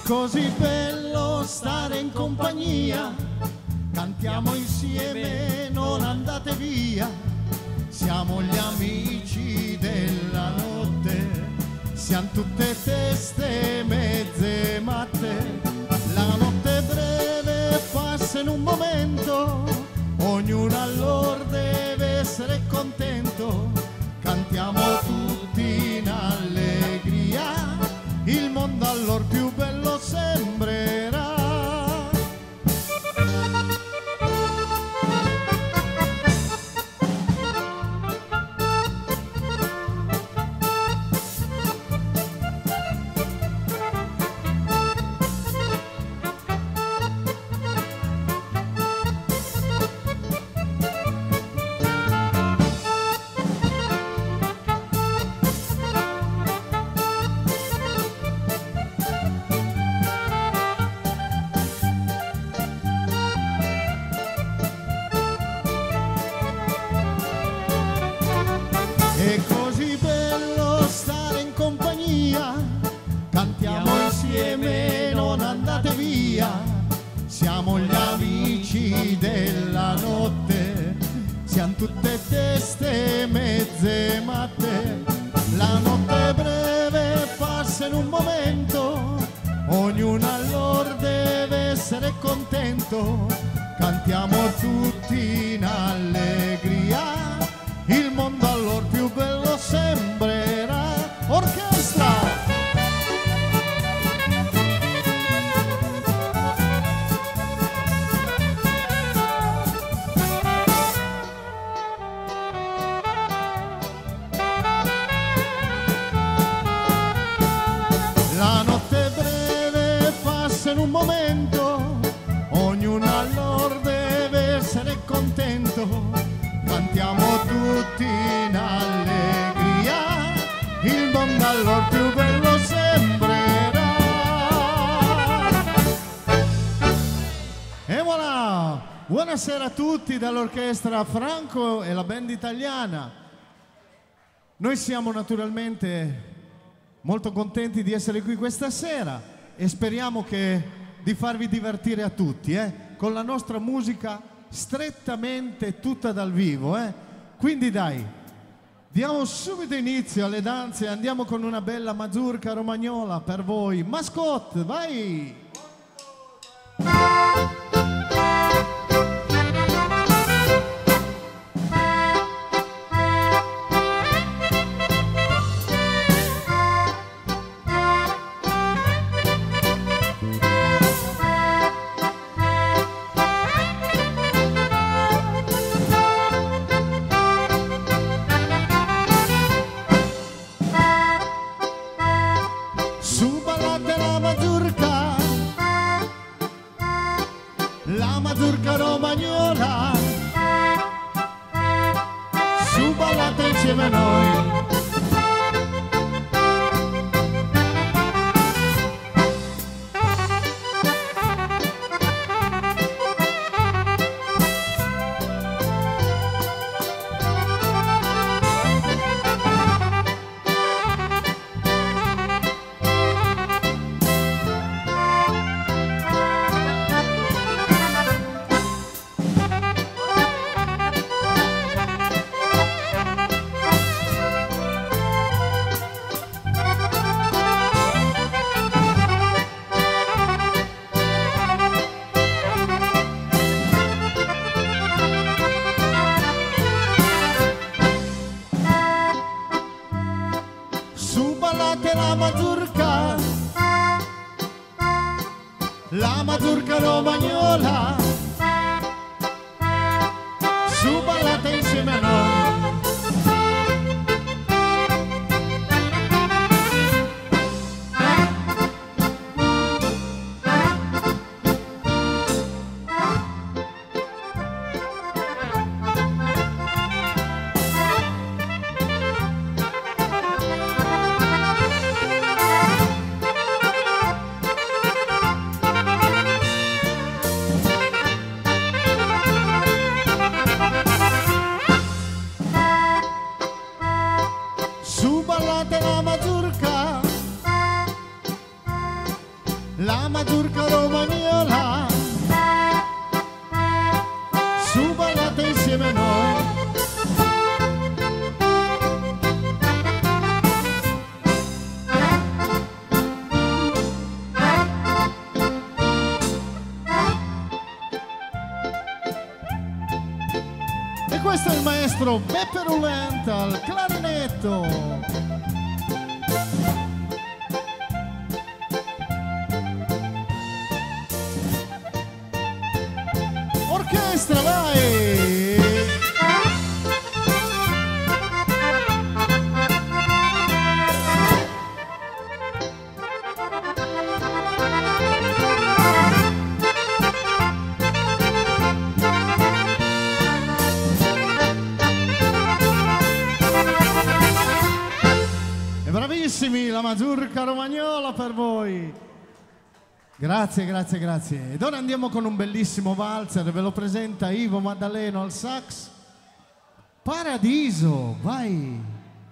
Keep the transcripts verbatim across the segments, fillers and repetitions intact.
così bello stare in compagnia, cantiamo insieme, non andate via, siamo gli amici della notte, siamo tutte teste mezze matte, la notte breve passa in un momento, ognuno allora deve essere contento, cantiamo tutti in allegria, il mondo allora più bello sembrerà. È così bello stare in compagnia, cantiamo insieme, non andate via, siamo gli amici della notte, siamo tutte teste mezze matte, la notte breve passa in un momento, ognuno allora deve essere contento, cantiamo tutti in allegria, il mondo allora più bello sembrerà. Orchestra! La notte breve passa in un momento, ognuno allora deve essere contento, cantiamo tutti in allegria, il mondo allora più bello sembrerà. E voilà! Buonasera a tutti dall'orchestra Franco e la band italiana. Noi siamo naturalmente molto contenti di essere qui questa sera e speriamo che, di farvi divertire a tutti, eh? Con la nostra musica strettamente tutta dal vivo, eh? Quindi dai, diamo subito inizio alle danze, andiamo con una bella mazurka romagnola per voi. Mascotte, vai! La mazurka romagnola, su ballate insieme a noi. La mazurka, la mazurka romagnola, su ballate insieme a noi. questo è il maestro Beppe Rullenta al clarinetto. Orchestra, vai! Bravissimi, la mazurka romagnola per voi. Grazie, grazie, grazie. Ed ora andiamo con un bellissimo valzer, ve lo presenta Ivo Maddaleno al sax. Paradiso, vai.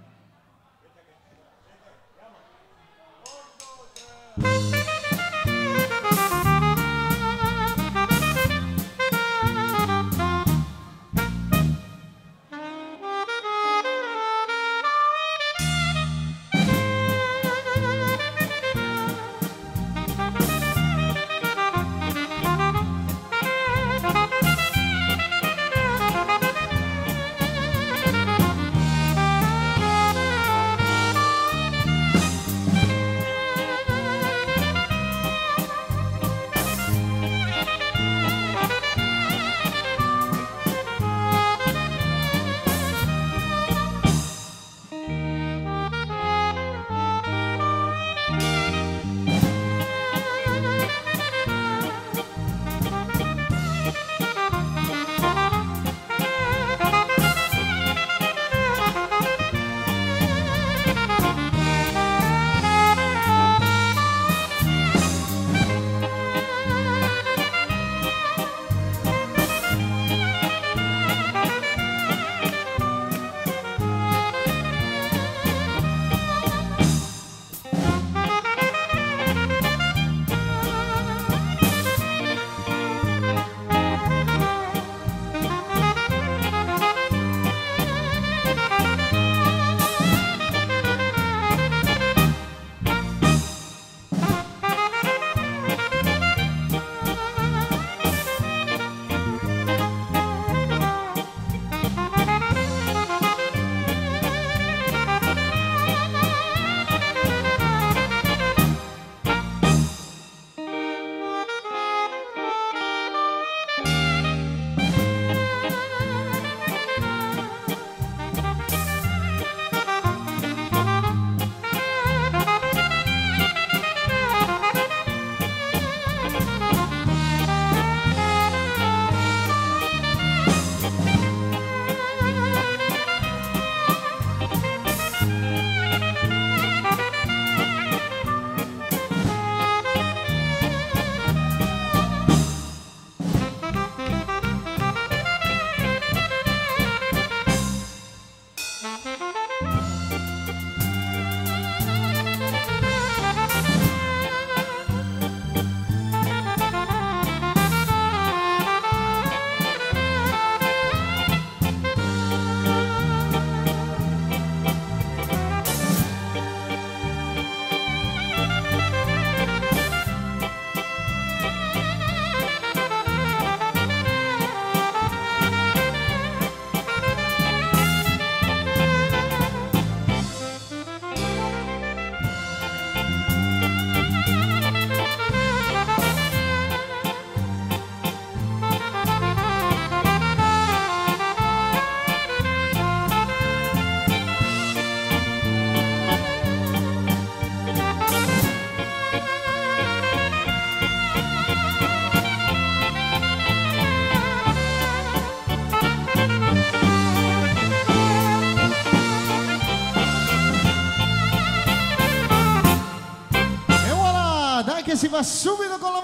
Si va subito con la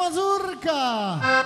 mazurka.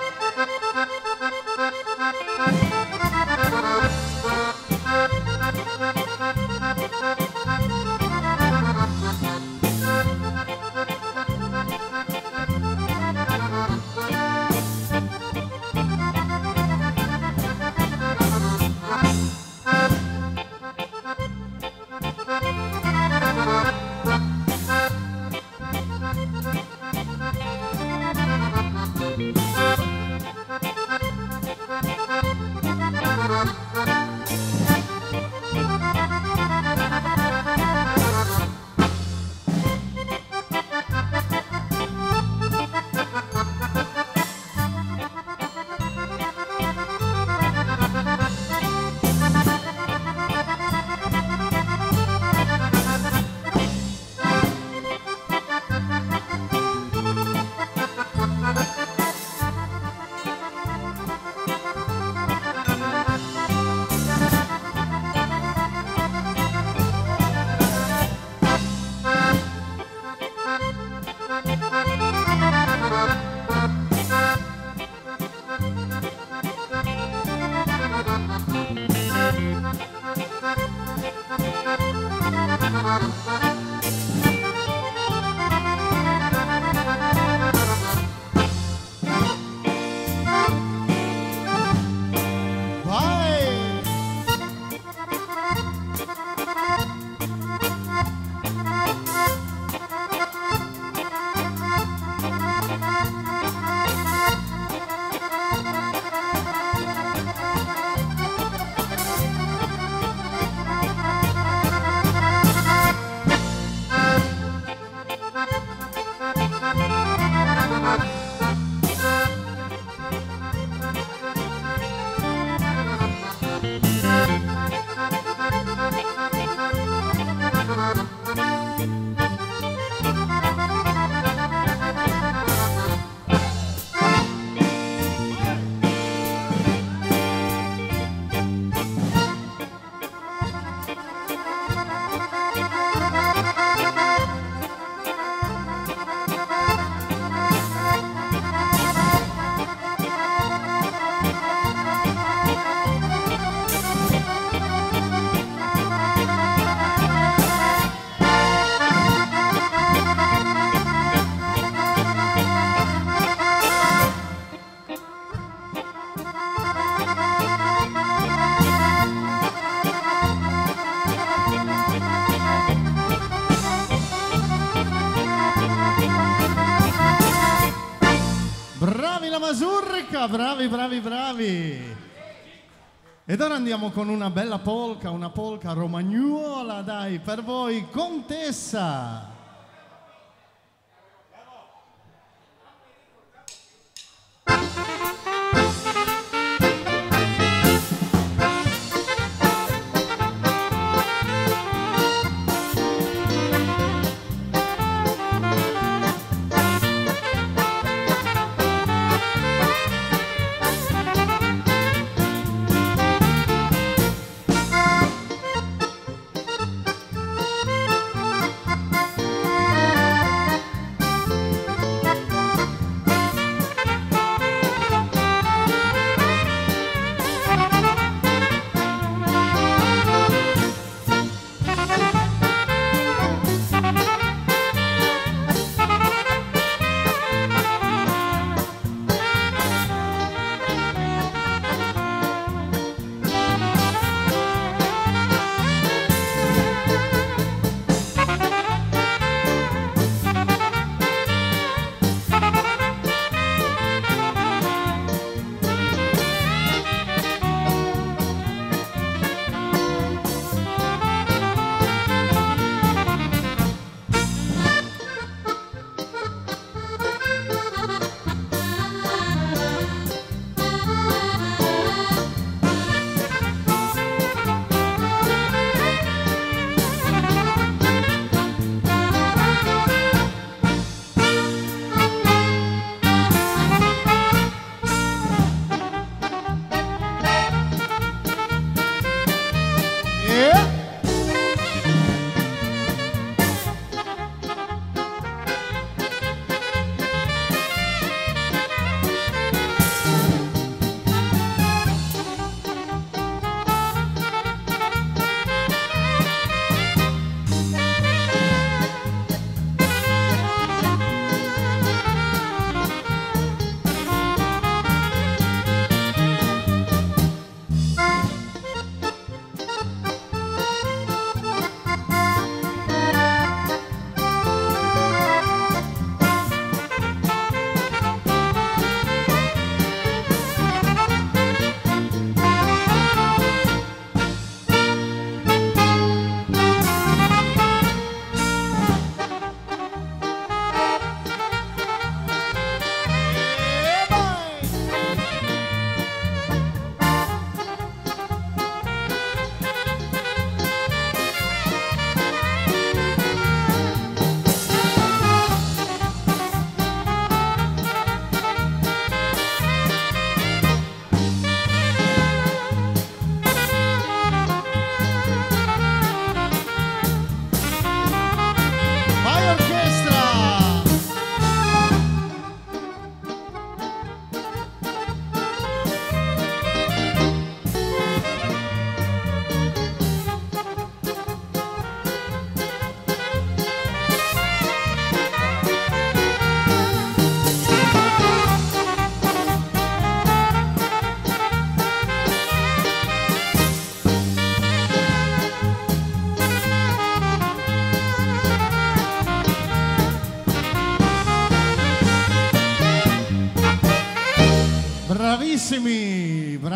Bravi, bravi, bravi. Ed ora andiamo con una bella polka, una polka romagnuola, dai, per voi, Contessa.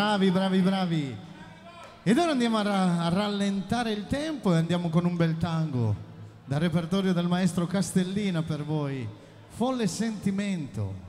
Bravi, bravi, bravi. Ed ora andiamo a, ra a rallentare il tempo e andiamo con un bel tango dal repertorio del maestro Castellina per voi. Folle sentimento.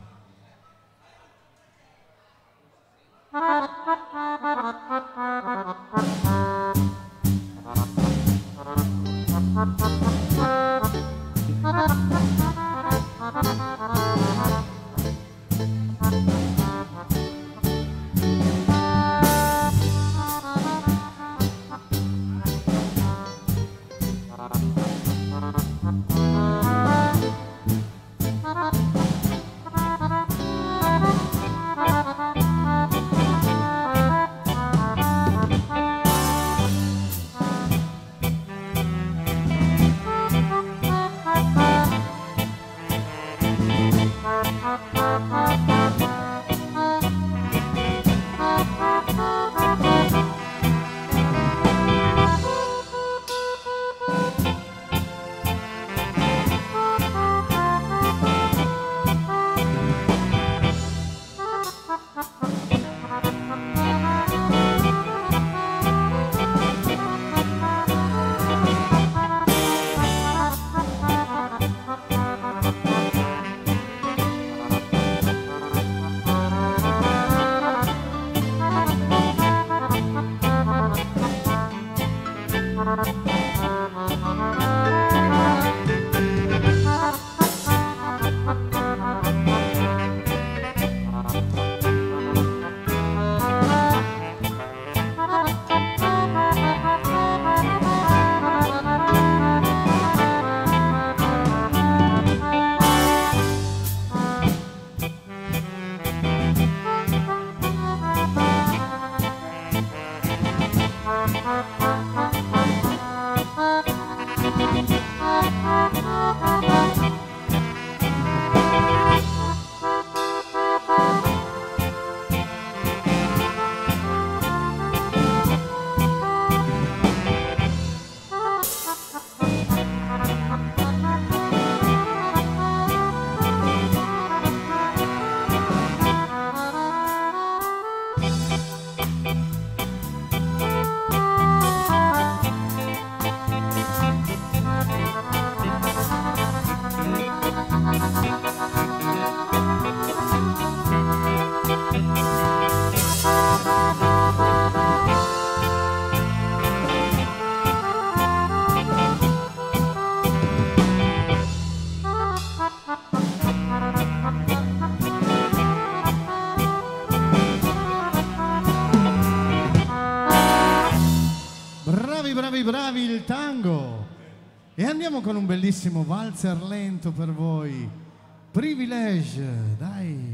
Bravi, bravi, il tango. E andiamo con un bellissimo valzer lento per voi. Privilege, dai.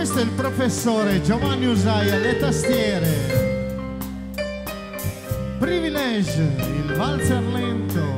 Questo è il professore Giovanni Usai alle tastiere. Privilege, il valzer lento.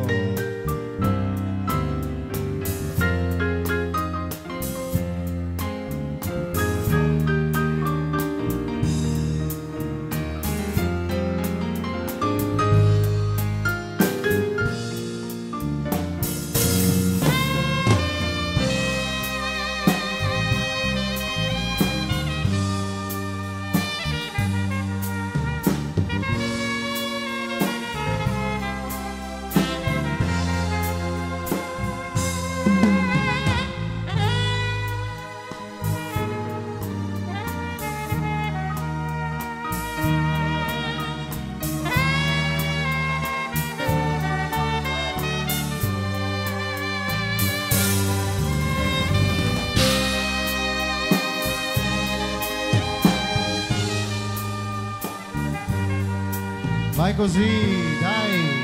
Vai così, dai.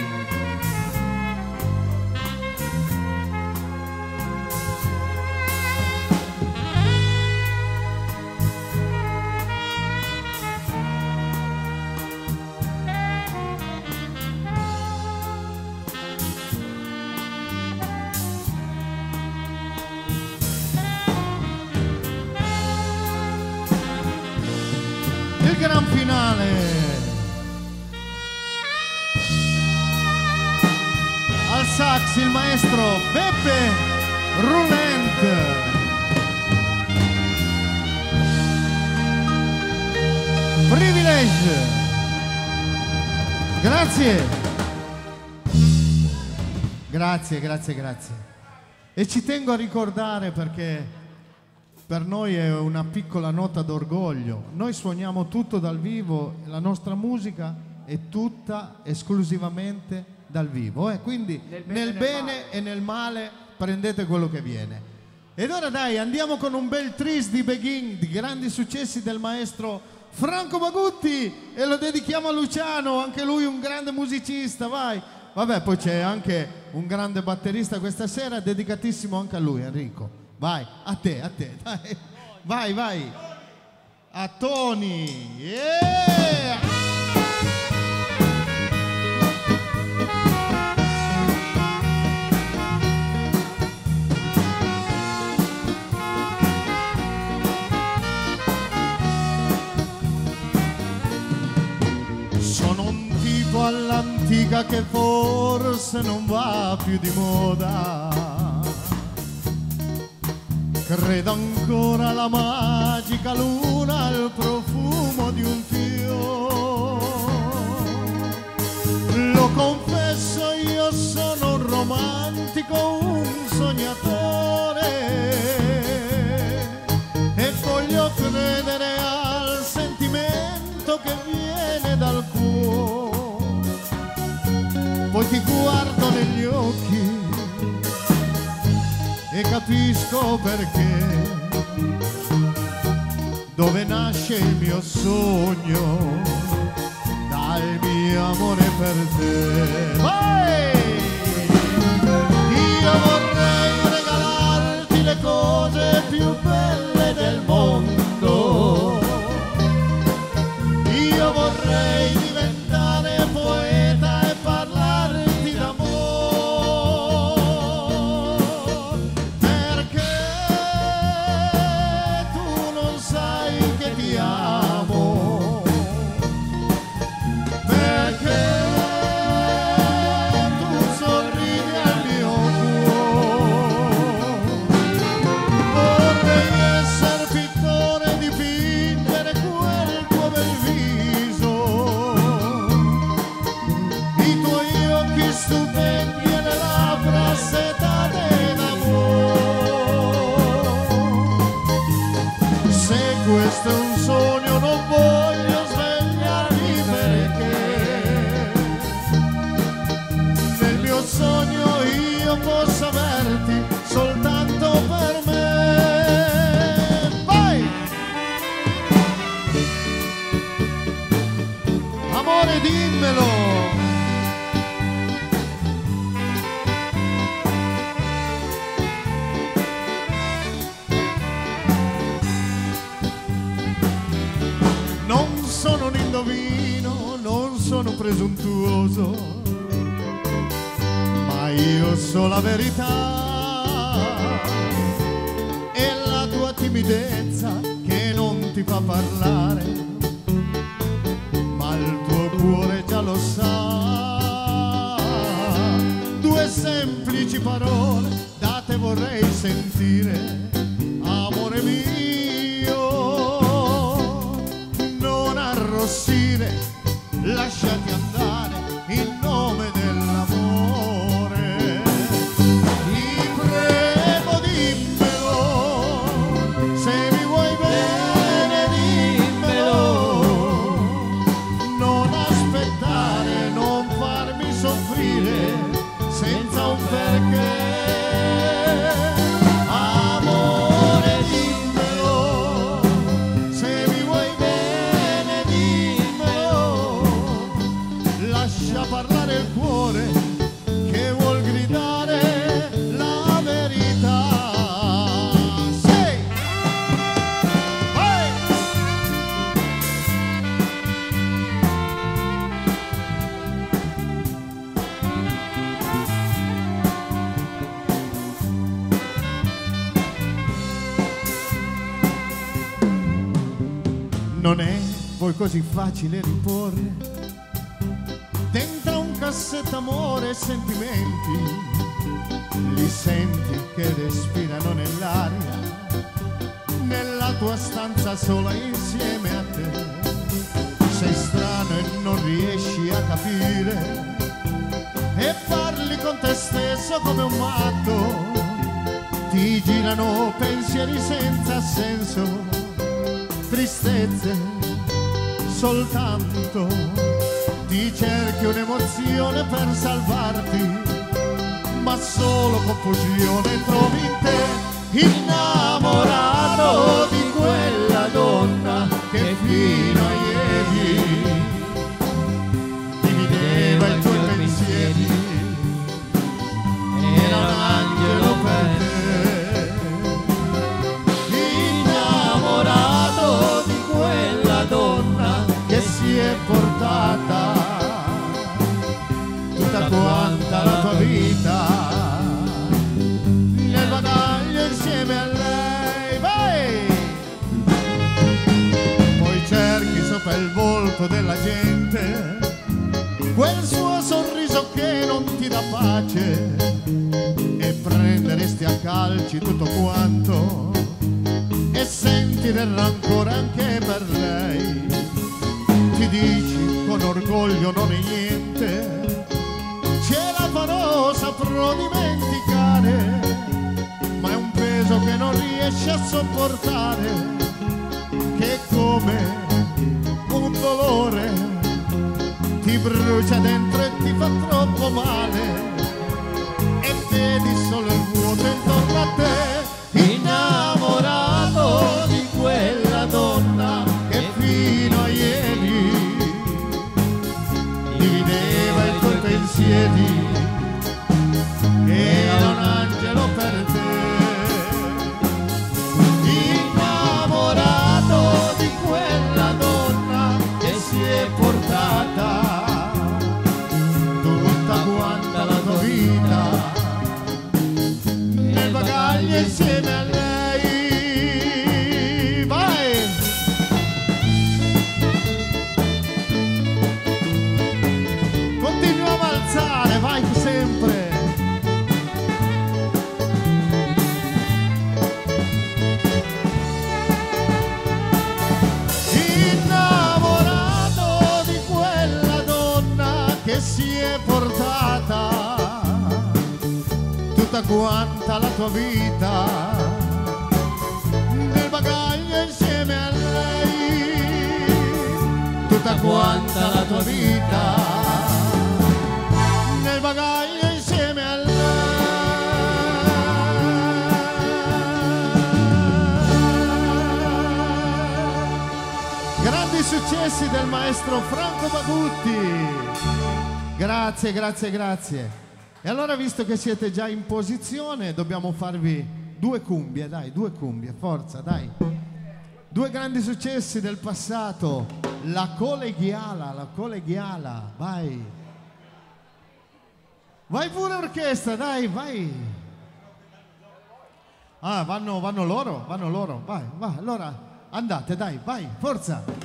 Il gran finale. Al sax il maestro Beppe Roulent. Privilege. Grazie. Grazie, grazie, grazie. E ci tengo a ricordare, perché per noi è una piccola nota d'orgoglio. Noi suoniamo tutto dal vivo, la nostra musica è tutta esclusivamente dal vivo, eh? Quindi nel bene, nel bene e nel male prendete quello che viene. Ed ora dai, andiamo con un bel tris di Begin, di grandi successi del maestro Franco Bagutti, e lo dedichiamo a Luciano, anche lui un grande musicista, vai. Vabbè, poi c'è anche un grande batterista questa sera, dedicatissimo anche a lui, Enrico. Vai, a te, a te, dai. Vai, vai. A Tony. Yeah! Sono un tipo all'antica che forse non va più di moda. Credo ancora alla magica luna, al profumo di un fiore. Lo confesso, io sono un romantico, un sognatore, e voglio credere al sentimento che viene dal cuore. Poi ti guardo negli occhi e capisco perché, dove nasce il mio sogno, dal mio amore per te. Vai! Io vorrei regalarti le cose più belle del mondo. Io vorrei diventare poeta e parlarti d'amore, perché tu non sai che ti amo, perché tu sorridi al mio cuore. Vorrei essere pittore e dipingere quel tuo bel viso, i tuoi occhi stupendi e le labbra setate d'amore. Se questo è un sogno non voglio svegliarmi, perché nel mio sogno io posso averti soltanto per me. Vai! Amore, dimmelo. presuntuoso, ma io so la verità. È la tua timidezza che non ti fa parlare, ma il tuo cuore già lo sa. Due semplici parole da te vorrei sentire, amore mio, non arrossire, lasciati andare in nome dell'amore. Ti prego dimmelo, se mi vuoi bene dimmelo, non aspettare, non farmi soffrire senza un perché. Amore dimmelo, se mi vuoi bene dimmelo, lascia parlare il cuore che vuol gridare la verità. Sì! Hey! Non è poi così facile riporre dentro un cassetto amore e sentimenti, li senti che respirano nell'aria, nella tua stanza sola insieme a te. Sei strano e non riesci a capire, e parli con te stesso come un matto, ti girano pensieri senza senso, tristezze soltanto, ti cerchi un'emozione per salvarti, ma solo confusione trovi in te, innamorato di quella donna che fino a ieri divideva i tuoi pensieri, era un angelo per te. Innamorato di quella donna che si è portata tutta quanta la tua vita nel bagaglio insieme a lei. Vai! Poi cerchi sopra il volto della gente quel suo sorriso che non ti dà pace, e prenderesti a calci tutto quanto e senti del rancore anche per lei. Ti dici con orgoglio non è niente, ce la farò, saprò dimenticare, ma è un peso che non riesci a sopportare, che come un dolore ti brucia dentro e ti fa troppo male, e vedi solo il vuoto intorno a te. Innamorato di quella donna che fino a ieri divideva i tuoi pensieri, era un angelo per te. Innamorato di quella donna che si è portata tutta quanta la tua vita nel bagaglio insieme a lei. Vai! Continuiamo a alzare, vai sempre! Innamorato di quella donna che si è portata tutta quanta la tua vita nel bagaglio insieme a lei, tutta quanta la tua vita nel bagaglio insieme a lei. Grandi successi del maestro Franco Bagutti. Grazie, grazie, grazie. E allora, visto che siete già in posizione, dobbiamo farvi due cumbie, dai, due cumbie, forza, dai. Due grandi successi del passato. la collegiala, la collegiala, vai. Vai pure orchestra, dai, vai. Ah, vanno, vanno loro, vanno loro, vai, vai, allora andate, dai, vai, forza.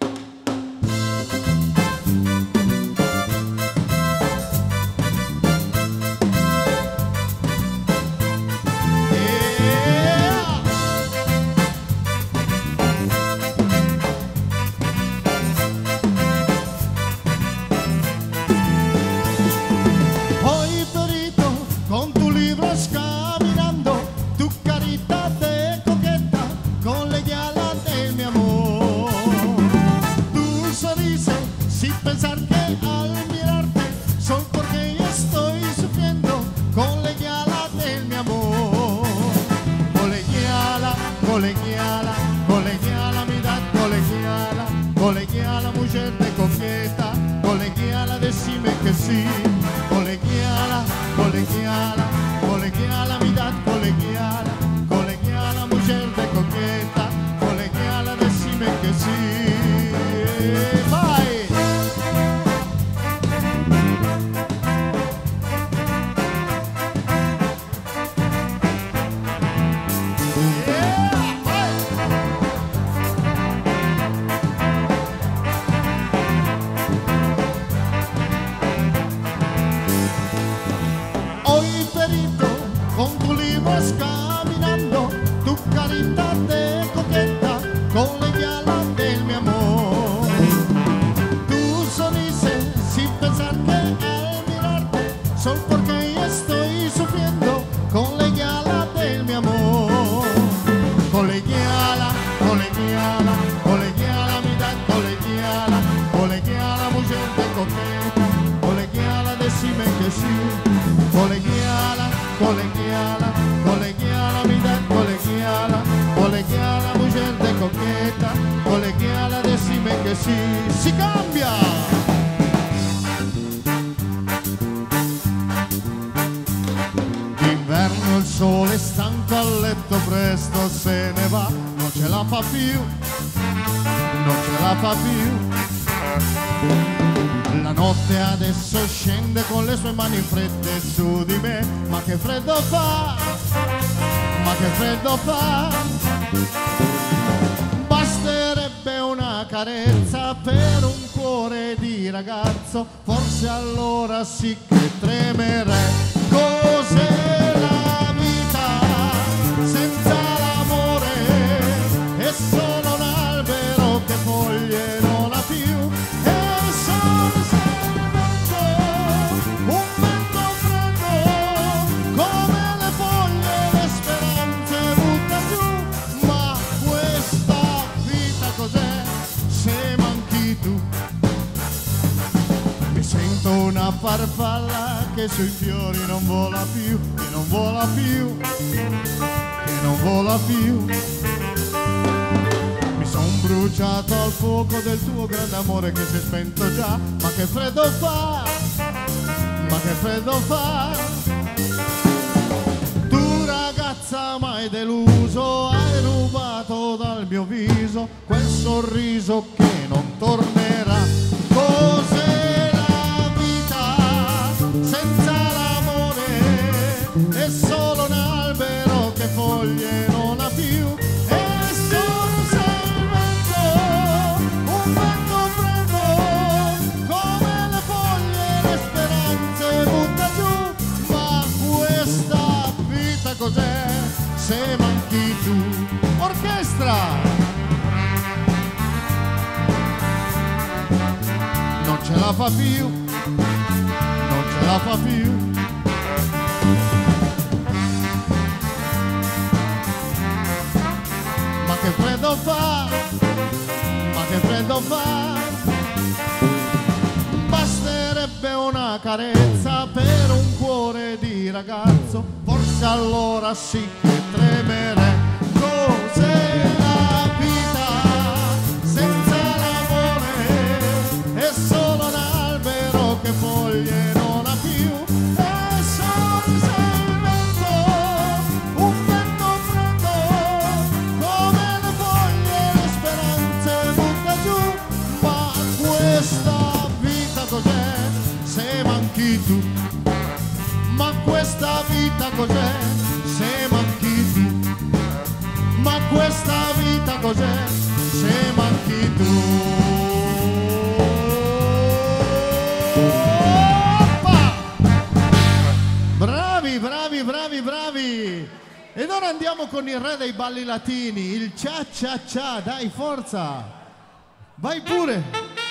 Colegiala, colegiala, mi da colegiala, colegiala, mujer de coqueta, colegiala, decime que sí, colegiala, colegiala, colegiala, mi da colegiala, colegiala, mujer de coqueta, colegiala, decime que sí. Vai! Vas caminando, tu carita de coqueta, colegiala del mi amor. Tu sonrisa sin pensar que al mirarte, sol porque yo estoy sufriendo, colegiala del mi amor. Colegiala, colegiala, colegiala, mi da colegiala, colegiala, mujer de coqueta, colegiala, decime que sí, colegiala, colegiala, colegiala, mi da colegiala, colegiala, mujer de coqueta, colegiala, decime que sí, si cambia. D'inverno il sole stanco a letto presto se ne va, non ce la fa più, non ce la fa più. La notte adesso scende con le sue mani fredde su di me, ma che freddo fa, ma che freddo fa. Basterebbe una carezza per un cuore di ragazzo, forse allora sì che tremerei. Cos'è la vita senza l'amore? È solo un albero che foglie non ha più. Una farfalla che sui fiori non vola più, che non vola più, che non vola più. Mi son bruciato al fuoco del tuo grande amore che si è spento già, ma che freddo fa, ma che freddo fa. Tu ragazza mai deluso, hai rubato dal mio viso quel sorriso che non tornerà. Cos'è senza l'amore? È solo un albero che foglie non ha più. È solo un vento, un vento freddo, come le foglie le speranze butta giù. Ma questa vita cos'è se manchi tu? Orchestra! Non ce la fa più, la fa più. Ma che freddo fa, ma che freddo fa. Basterebbe una carezza per un cuore di ragazzo, forse allora sì che tremerei. Cos'è la vita senza l'amore? È solo un albero che foglie non ha più. È solo il vento, un vento freddo, come le foglie le speranze butta giù. Ed ora andiamo con il re dei balli latini, il cia cia cia, dai forza, vai pure.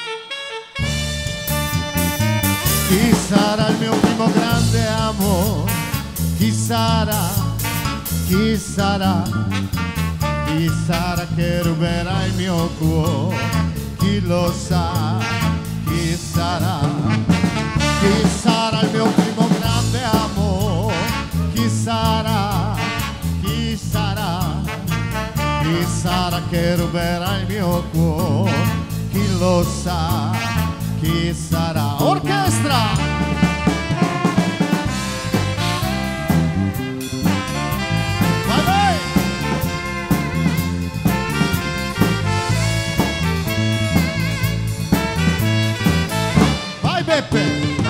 Chi sarà il mio primo grande amore? Chi sarà? Chi sarà? Chi sarà che ruberà il mio cuore? Chi lo sa? Chi sarà? Chi sarà il mio primo grande amore? Chi sarà? Chi sarà? Chi sarà che ruberà il mio cuore? Chi lo sa? Chi sarà? Orchestra! Beppe,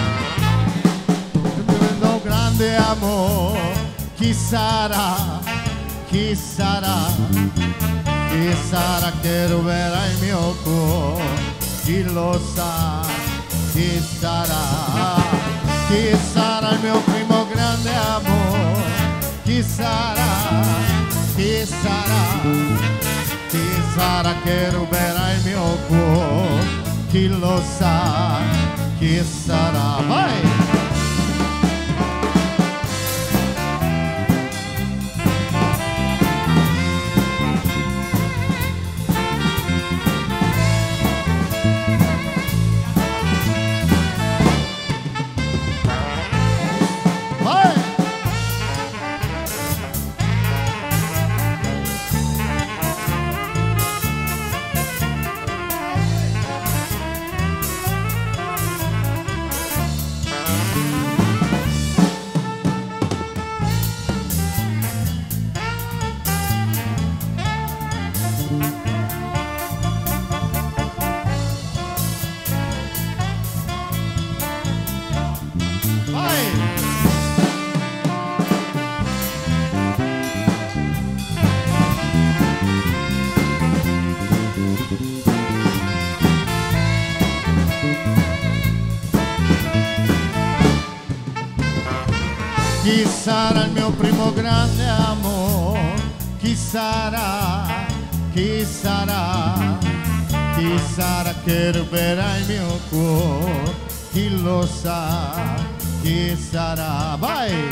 un grande amore, chi sarà, chi sarà, chi sarà che ruberà il mio cuore, chi lo sa, chi sarà, chi sarà il mio primo grande amore, chi sarà, chi sarà, chi sarà che ruberà il mio cuore, chi lo sa. Chi sarà? Vai! Vai! Chi sarà il mio primo grande amore? Chi sarà? Chi sarà? Chi sarà che ruberà il mio cuore? Chi lo sa? Chi sarà? Vai!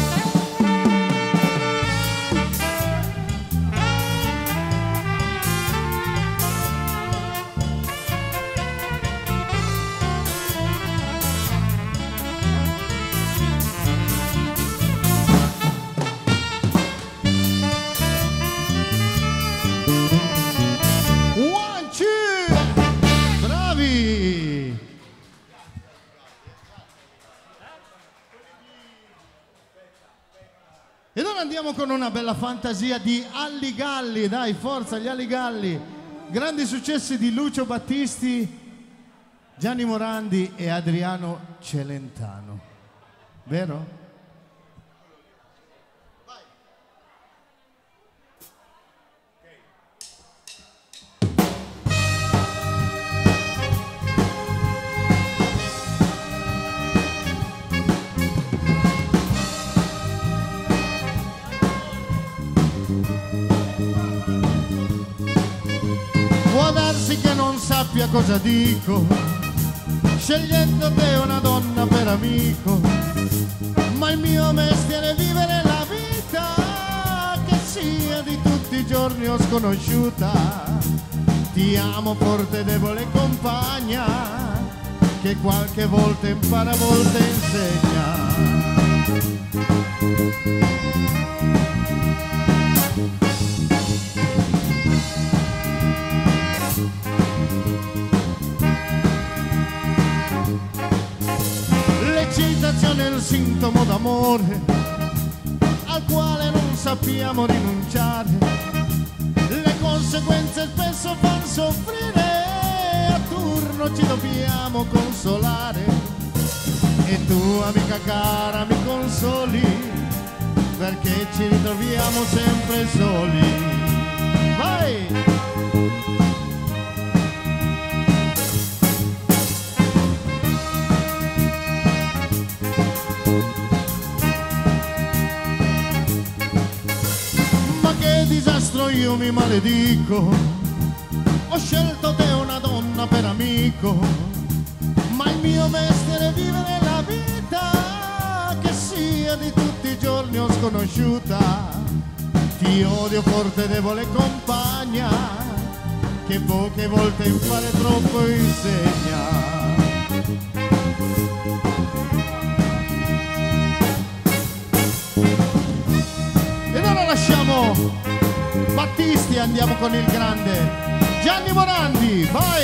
Ed ora andiamo con una bella fantasia di Alli Galli, dai, forza gli Alli Galli, grandi successi di Lucio Battisti, Gianni Morandi e Adriano Celentano, vero? Può darsi che non sappia cosa dico, scegliendo te una donna per amico, ma il mio mestiere è vivere la vita, che sia di tutti i giorni o sconosciuta. Ti amo forte, debole compagna, che qualche volta impara, a volte insegna. L'eccitazione è il sintomo d'amore al quale non sappiamo rinunciare. Le conseguenze spesso fanno soffrire, a turno ci dobbiamo consolare. E tu, amica cara, mi consoli, perché ci ritroviamo sempre soli. Vai! io mi maledico. Ho scelto te una donna per amico, ma il mio mestiere è vivere la vita, che sia di tutti i giorni o sconosciuta. Ti odio forte, debole compagna, che poche volte impara e troppo insegna. Ed ora lasciamo Battisti e andiamo con il grande Gianni Morandi, vai!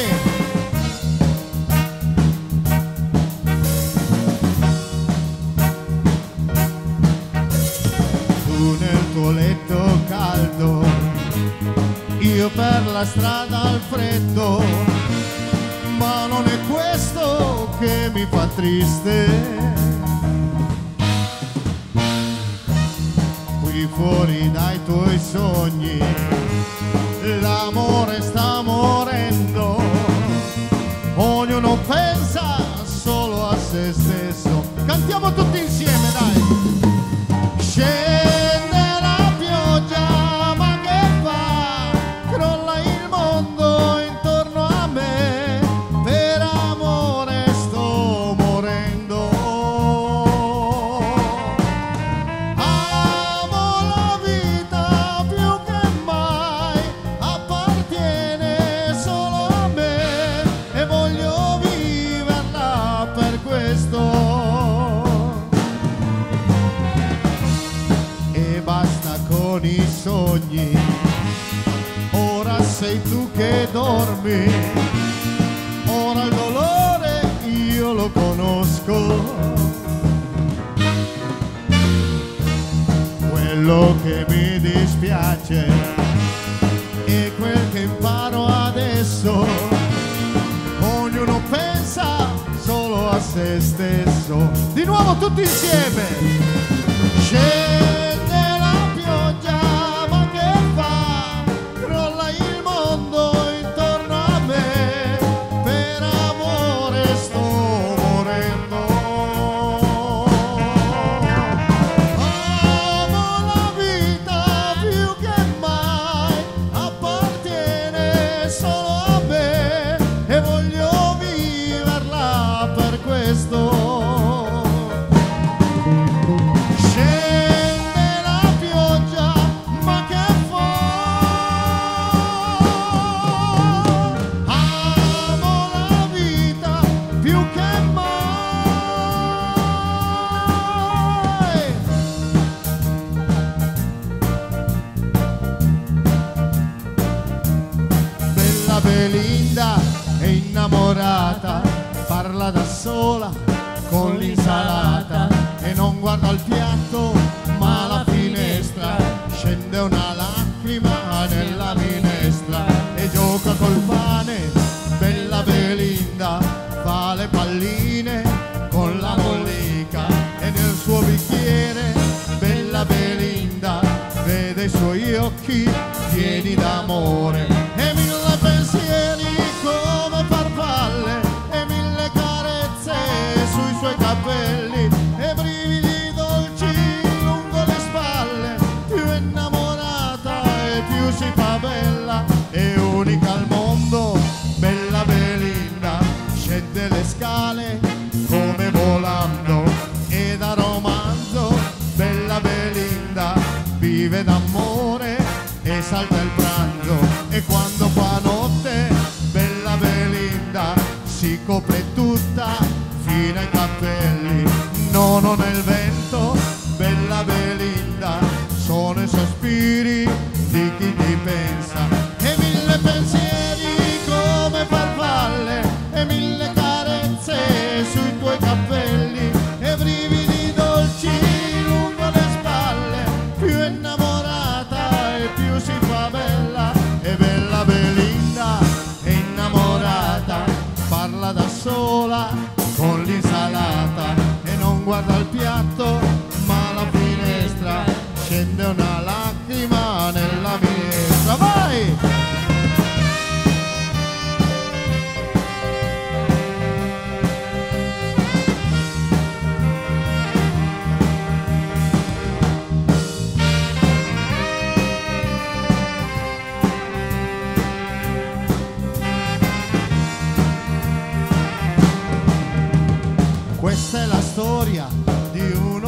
Tu nel tuo letto caldo, io per la strada al freddo, ma non è questo che mi fa triste. Qui fuori dai tuoi sogni l'amore sta morendo, ognuno pensa solo a se stesso. Cantiamo tutti insieme, dai! Scende la pioggia, ma che fa? Crolla il mondo intorno a me, per amore sto morendo. Amo la vita più che mai, appartiene solo a me e voglio viverla per questo. E basta con i sogni, ora sei tu che dormi, ora il dolore io lo conosco. Quello che mi dispiace è quel che imparo adesso, ognuno pensa solo a se stesso. Di nuovo tutti insieme! Scende la pioggia, ma che fa? Crolla il mondo intorno a me, per amore sto morendo. Amo la vita più che mai, appartiene solo a me e voglio viverla per questo. Belinda è innamorata, parla da sola con l'insalata e non guarda il piatto ma alla finestra. Scende una lacrima nella minestra e gioca col pane. Bella Belinda fa le palline con la mollica e nel suo bicchiere. Bella Belinda vede i suoi occhi pieni d'amore e mille pensieri come farfalle e mille carezze sui suoi capelli e brividi dolci lungo le spalle. Più è innamorata e più si fa bella, è unica al mondo. Bella Belinda scende le scale come volando e da romanzo. Bella Belinda vive d'amore e salta il pranzo, e quando fa notte Bella Belinda si copre tutta fino ai capelli. No, non è il vento, Bella Belinda, sono i sospiri di chi ti pensa e mille pensieri come farfalle e mille carezze sui tuoi capelli e brividi dolci lungo le spalle. Più è innamorata e più si fa bella, e Bella Belinda è innamorata, parla da sola con l'insalata e non guarda il piatto ma alla finestra. Scende una lacrima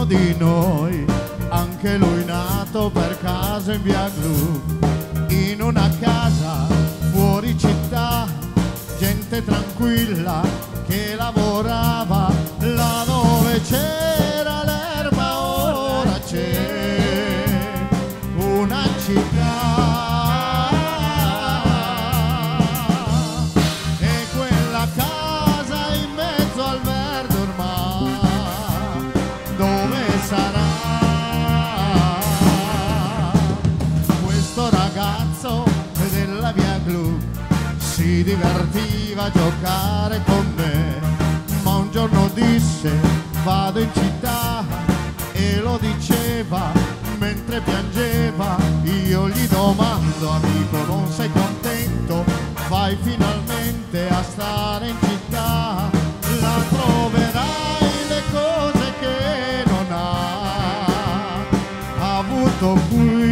di noi, anche lui nato per caso in via Glu, in una casa fuori città, gente tranquilla che lavorava là dove c'era l'erba, ora c'è una città. E quella casa in mezzo al verde ormai, dove sarà? Questo ragazzo della via Glu si divertiva a giocare con me, ma un giorno disse vado in città, e lo diceva mentre piangeva. Io gli domando, amico, non sei contento? Vai finalmente a stare in città, là troverai le cose che non ha avuto qui.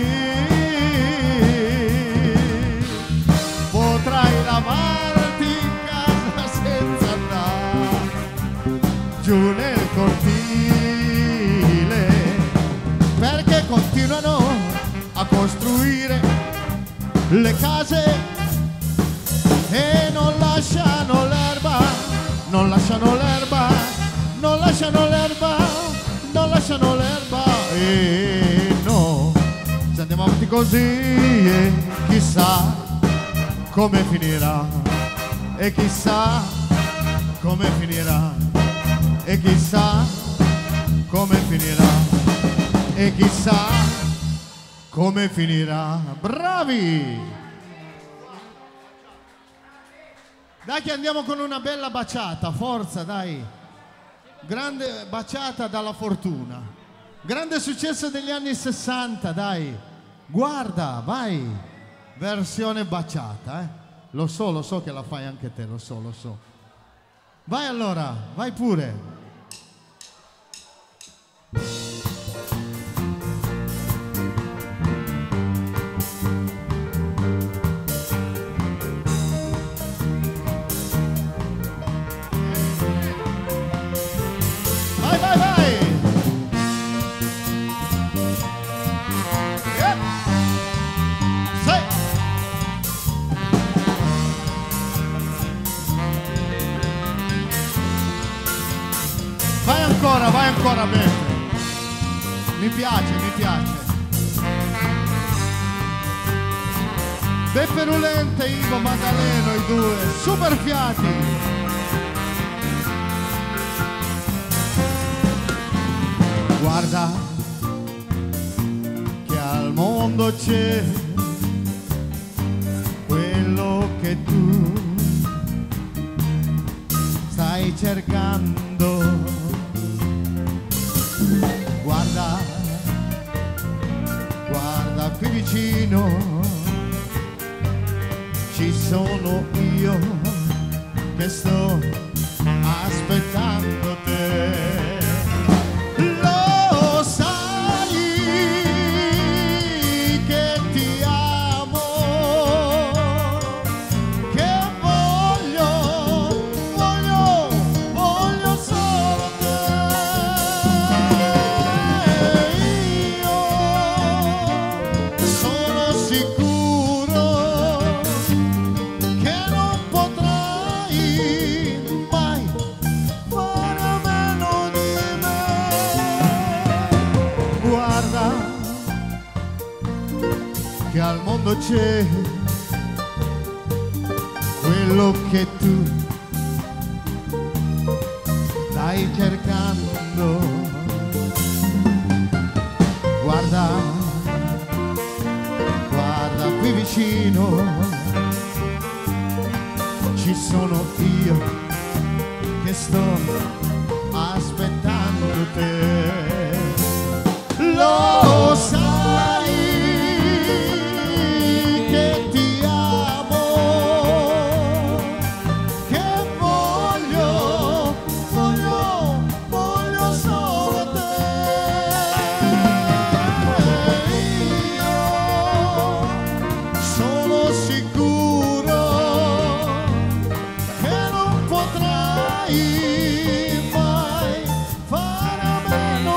Potrai lavarti in casa senza andare giù nel cortile, perché continuano a costruire le case e non lasciano l'erba, non lasciano l'erba, non lasciano l'erba, non lasciano l'erba. E no, se andiamo avanti così, eh, chissà come finirà, e chissà come finirà, e chissà come finirà, e chissà come finirà. Bravi! Dai che andiamo con una bella baciata, forza, dai. Grande baciata dalla Fortuna. Grande successo degli anni sessanta, dai. Guarda, vai. Versione baciata, eh. Lo so, lo so che la fai anche te, lo so, lo so. Vai allora, vai pure. Vai, vai, vai! Yeah. Sei. Vai ancora, vai ancora bene. Mi piace, mi piace. Beppe Rulente, Ivo Maddaleno, i due, super fiati. Guarda che al mondo c'è quello che tu stai cercando. Guarda, guarda qui vicino, ci sono io che sto aspettando te. Che al mondo c'è quello che tu stai cercando. Guarda, guarda qui vicino, ci sono io che sto aspettando te. Lo sai che ti amo, che voglio, voglio, voglio solo te. Io sono sicuro che non potrai mai fare a meno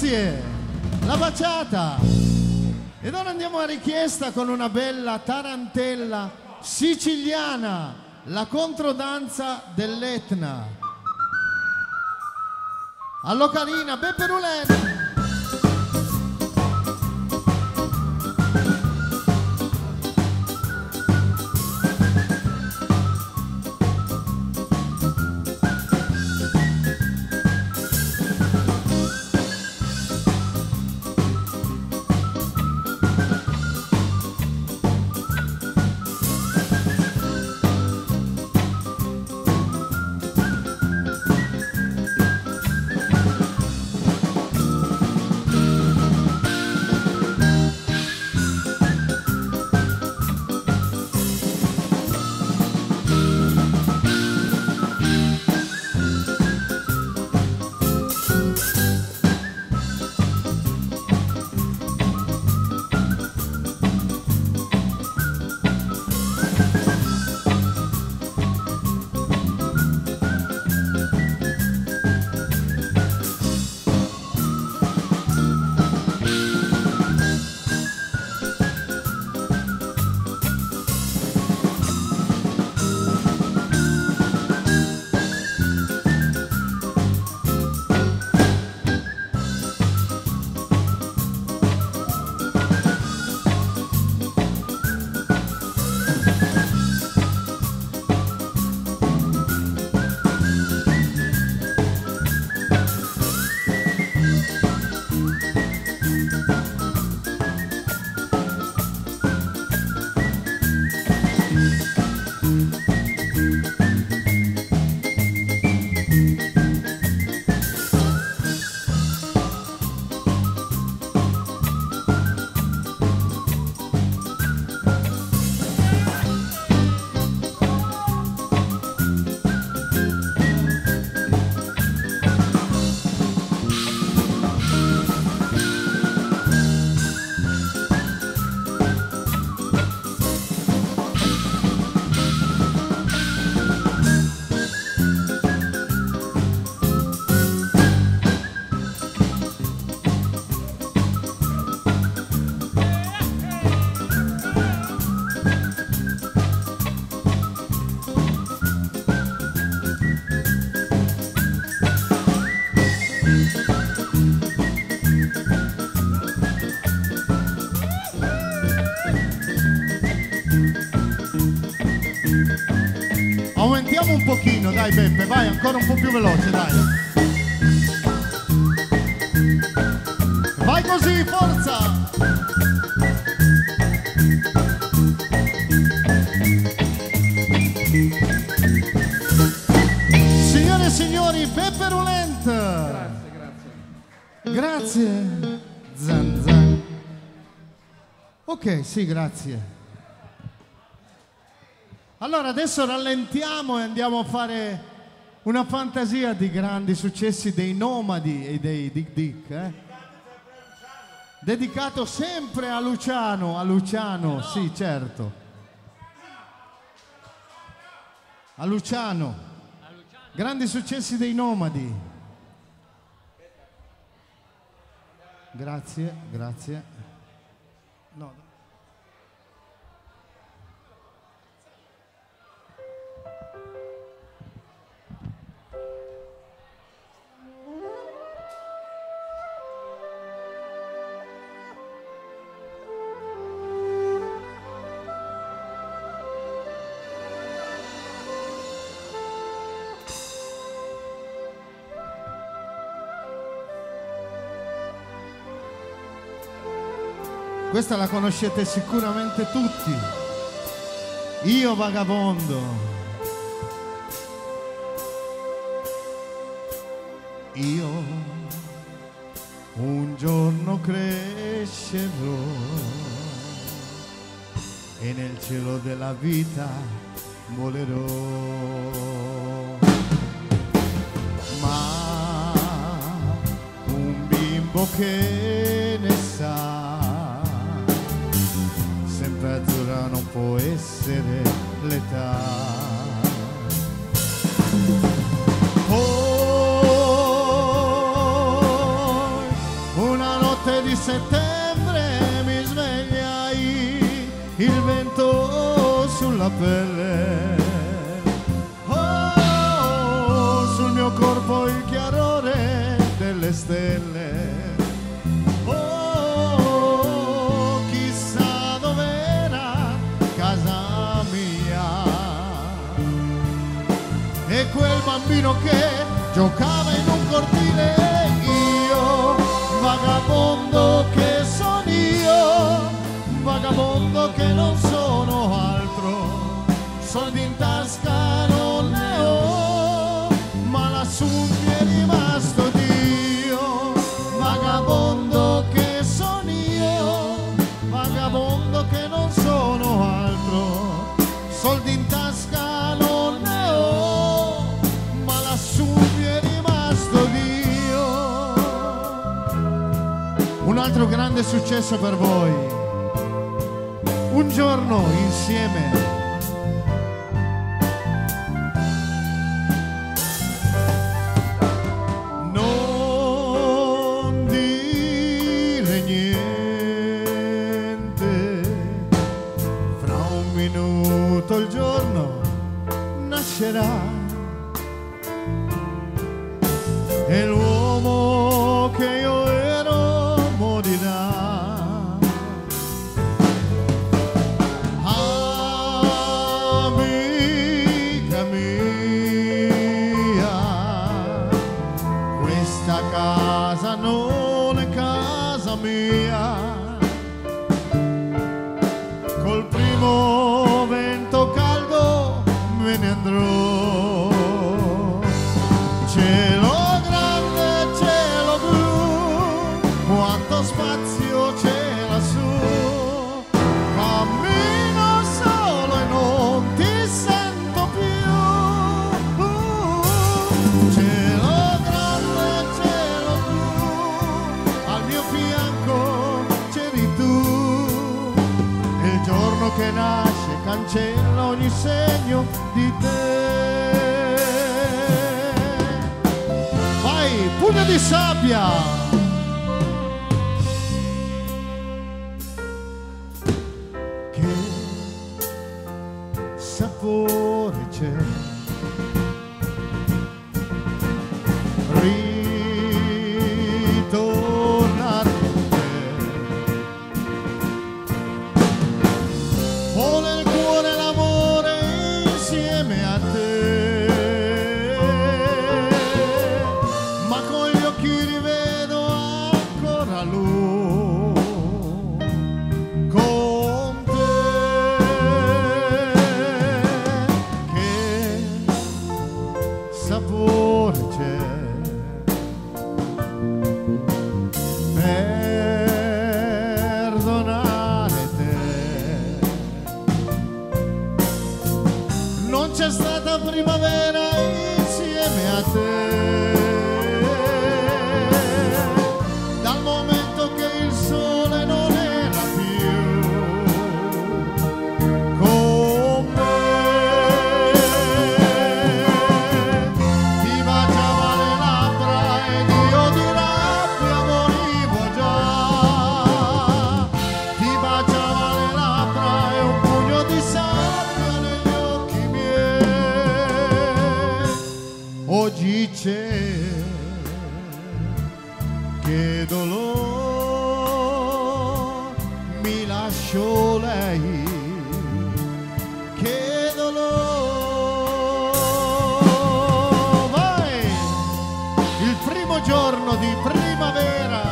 Grazie, la baciata. Ed ora andiamo a richiesta con una bella tarantella siciliana, la controdanza dell'Etna. All'ocarina, Beppe Rulen. Aumentiamo un pochino, dai Beppe, vai, ancora un po' più veloce, dai. Vai così, forza! Signore e signori, Beppe Rulen. Grazie, grazie. Grazie. Zan zan. Ok, sì, grazie. Allora adesso rallentiamo e andiamo a fare una fantasia di grandi successi dei Nomadi e dei Dic Dic, eh? Dedicato sempre a Luciano, a Luciano, sì, certo. A Luciano. Grandi successi dei Nomadi. Grazie, grazie. No. Questa la conoscete sicuramente tutti. Io vagabondo. Io un giorno crescerò e nel cielo della vita volerò. Ma un bimbo che ne sa azzurra non può essere l'età. Poi di settembre mi svegliai, il vento sulla pelle, oh, sul mio corpo il chiarore delle stelle. Oh, chissà dov'era casa mia, e quel bambino che giocava in un cortile, io, vagabondo che sono io, vagabondo che non sono altro, soldi in tasca non ne ho, ma lassù mi è rimasto Dio, vagabondo che sono io, vagabondo che non sono altro, soldi in tasca non ne ho, ma lassù mi è rimasto Dio. Un altro grande successo per voi, Un giorno insieme. Non dire niente, fra un minuto il giorno nascerà e l'uomo che io ero morirà. Amica mia, questa casa non è casa mia, col primo vento caldo me ne andrò. Cielo grande, cielo blu, quanto spazio c'è lassù, cammino solo e non ti sento più. Cielo grande, cielo blu, al mio fianco c'eri tu, e il giorno che nasce cancella ogni segno di te. Pugno di sabbia. Che sapore c'è, ritornare con te. Ho nel cuore l'amore insieme a te, rivedo ancora lui con te. Che sapore c'è, perdonare te. Non c'è stata primavera insieme a te, oggi c'è, che dolore, mi lascio lei, che dolore. Vai! Il primo giorno di primavera,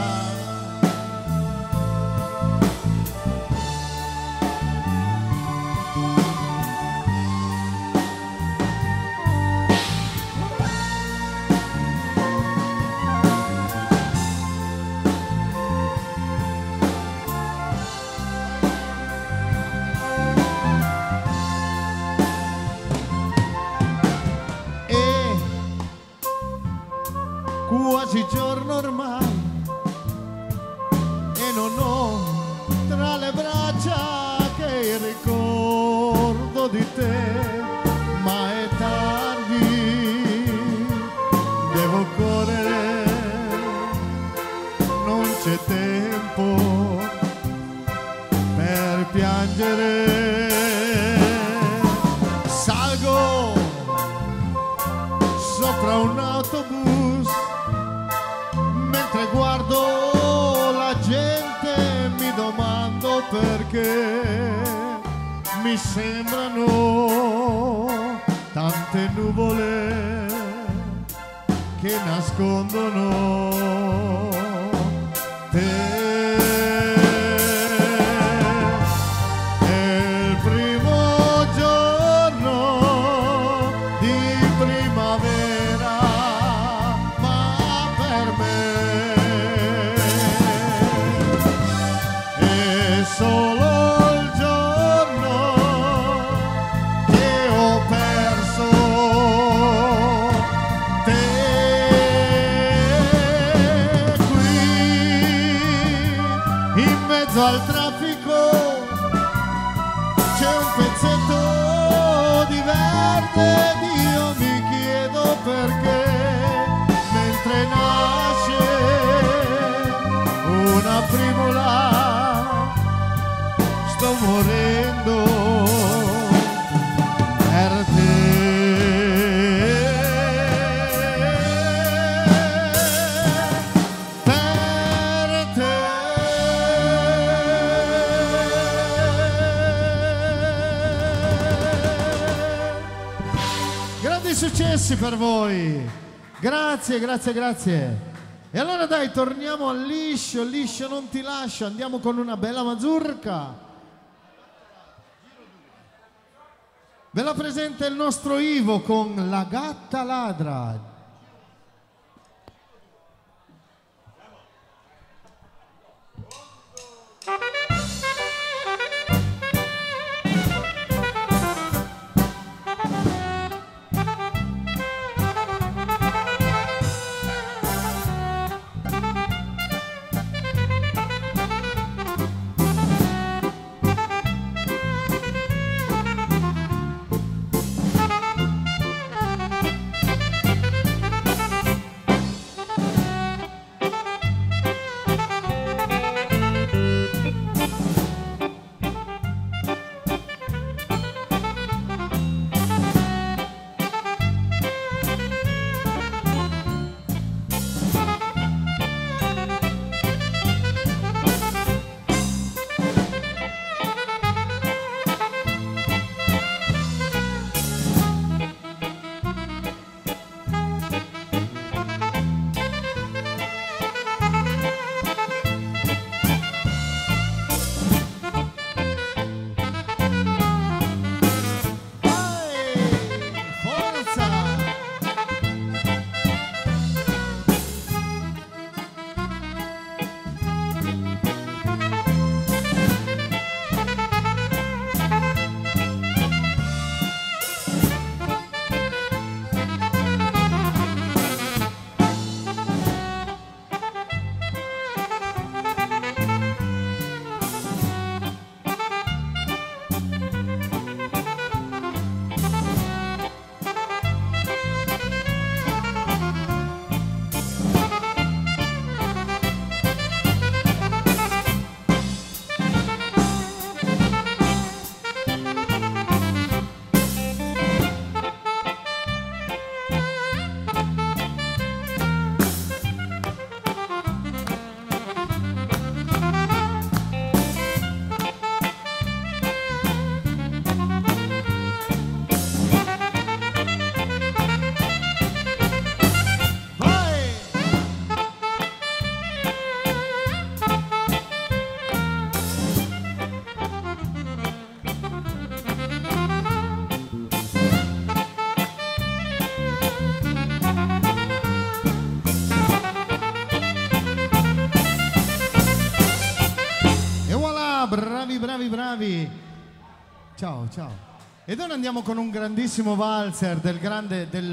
quasi giorno ormai, e non ho tra le braccia che il ricordo di te, ma è tardi, devo correre, non c'è tempo piangere. Salgo sopra un autobus, mentre guardo la gente mi domando perché mi sembrano tante nuvole che nascondono te. Al traffico c'è un pezzetto di verde ed io mi chiedo perché, mentre nasce una primula sto morendo per te. Successi per voi, grazie, grazie, grazie. E allora dai, torniamo al liscio, liscio non ti lascio, andiamo con una bella mazurka. Ve la presenta il nostro Ivo con La gatta ladra. bravi, bravi, bravi. Ciao, ciao. Ed ora andiamo con un grandissimo valzer del grande, del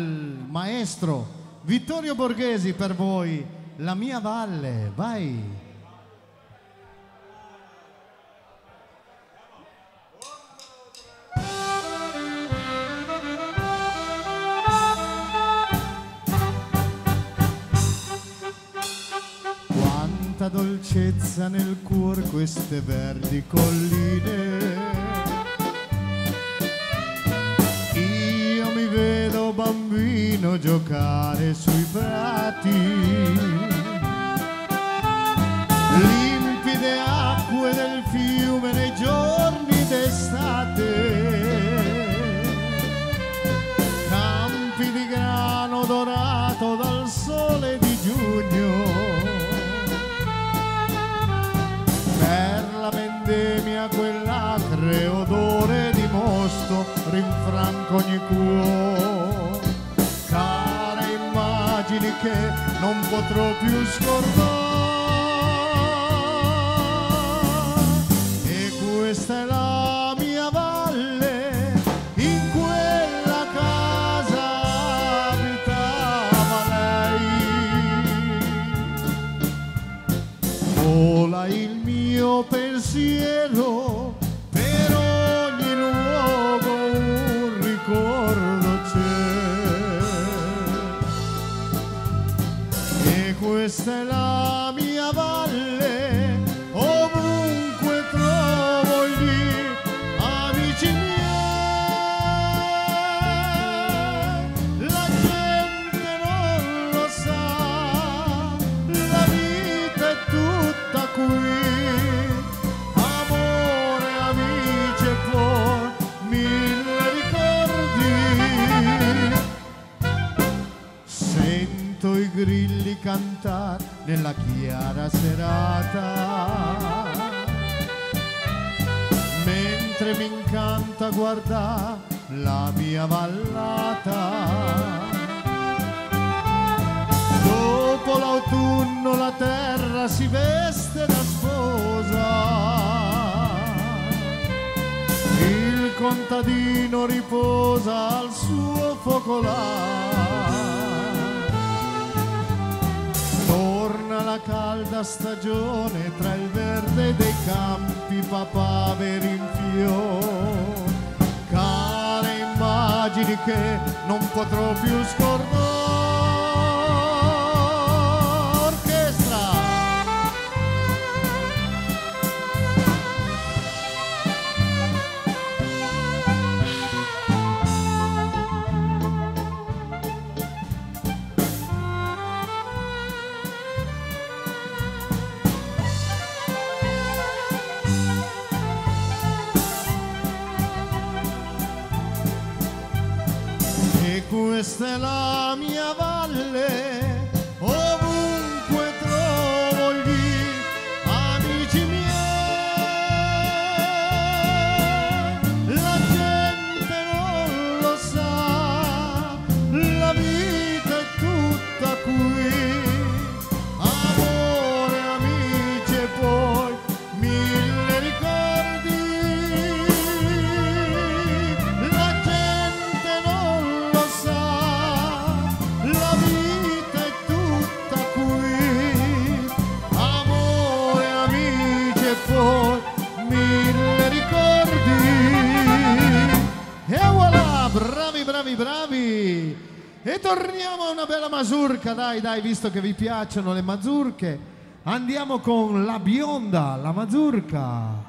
maestro Vittorio Borghesi per voi, La mia valle. Vai. Quanta dolcezza nel cuor queste verdi colline, bambino giocare sui prati, limpide acque del fiume nei giorni d'estate, campi di grano dorato dal sole di giugno, per la vendemmia quell'acre odore di mosto rinfranca ogni cuore, care immagini che non potrò più scordare. E questa è la mia valle, in quella casa abitava lei. Vola il mio pensiero, per ogni luogo un ricordo c'è. E questa è la mia valle, ovunque trovo gli amici miei. La gente non lo sa, la vita è tutta qui. Amore, amici e poi mille ricordi. Sento i grilli cantare nella chiara serata, mentre mi incanta guardare la mia vallata. Dopo l'autunno la terra si veste da sposa, il contadino riposa al suo focolare. Torna la calda stagione, tra il verde dei campi papaveri in fiore, care immagini che non potrò più scordare. Questa è la mia valle, ovunque trovo gli amici miei. La gente non lo sa, la vita è tutta qui. Amore, amici e poi mille ricordi. La gente non lo sa, la vita è tutta qui. Amore, amici e poi mille ricordi. E voilà, bravi, bravi, bravi. E torniamo a una bella mazurka, dai, dai, visto che vi piacciono le mazurche. Andiamo con la bionda, la mazurka.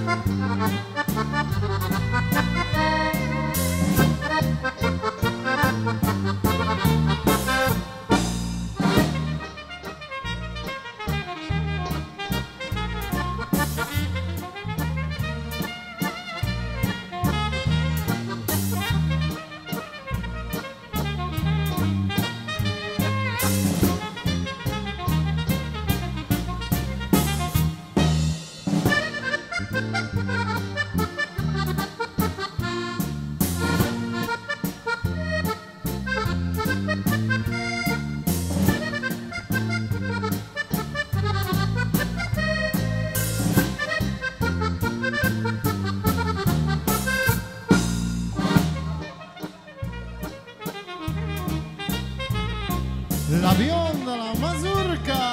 La bionda, la mazurka.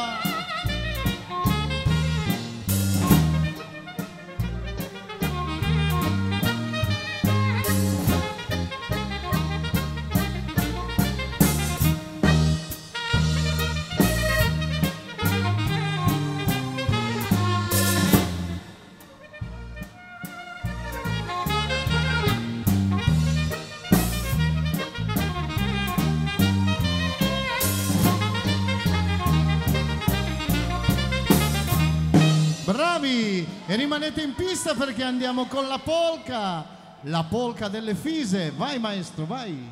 Bravi! E rimanete in pista perché andiamo con la polka, la polka delle Fise. Vai maestro, vai!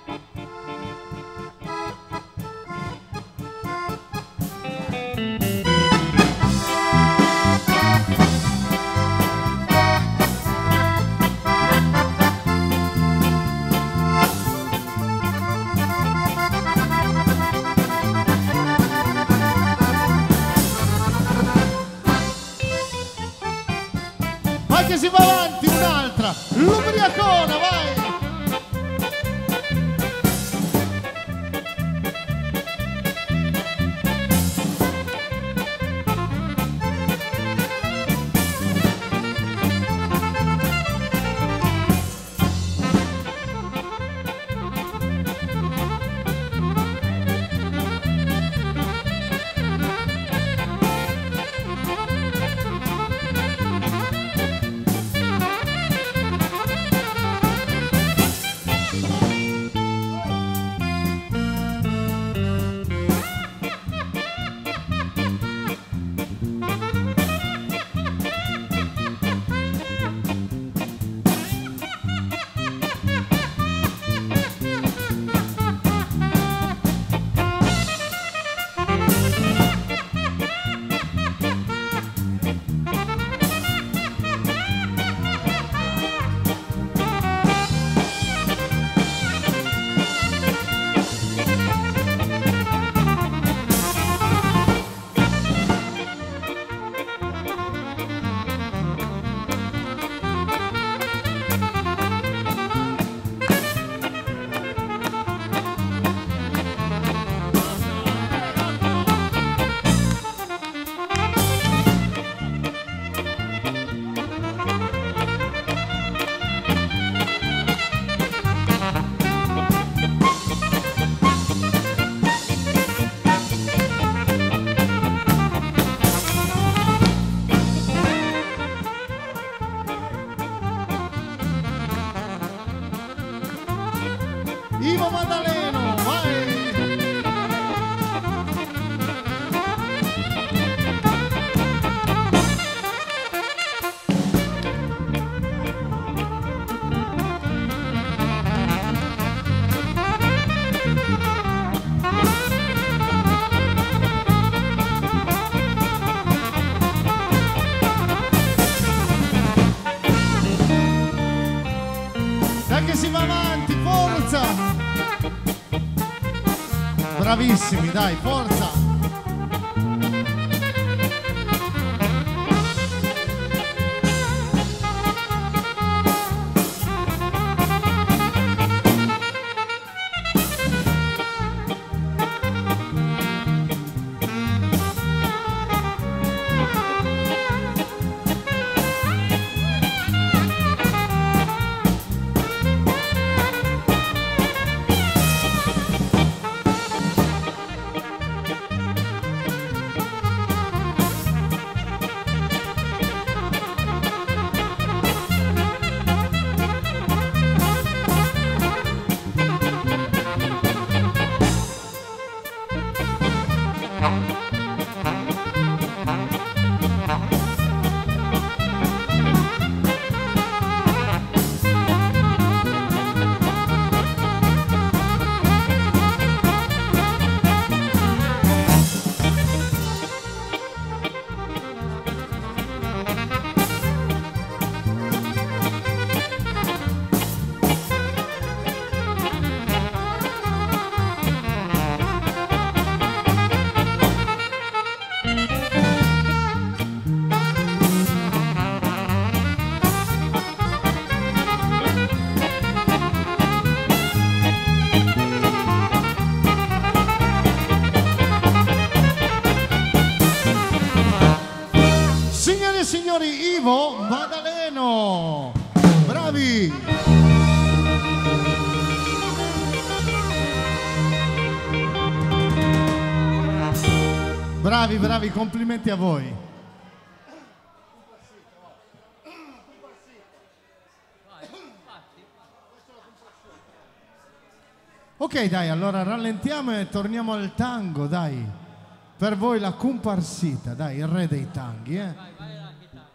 Thank you. che si va avanti, un'altra, l'ubriacona, vai! Ivo Maddaleno, vai! Dai che si va avanti, forza! Bravissimi, dai, forza! Signore e signori, Ivo Maddaleno, bravi! Bravi, bravi, complimenti a voi. Ok, dai, allora rallentiamo e torniamo al tango, dai. Per voi la comparsita, dai, il re dei tanghi, eh? Vai, vai la chitarra.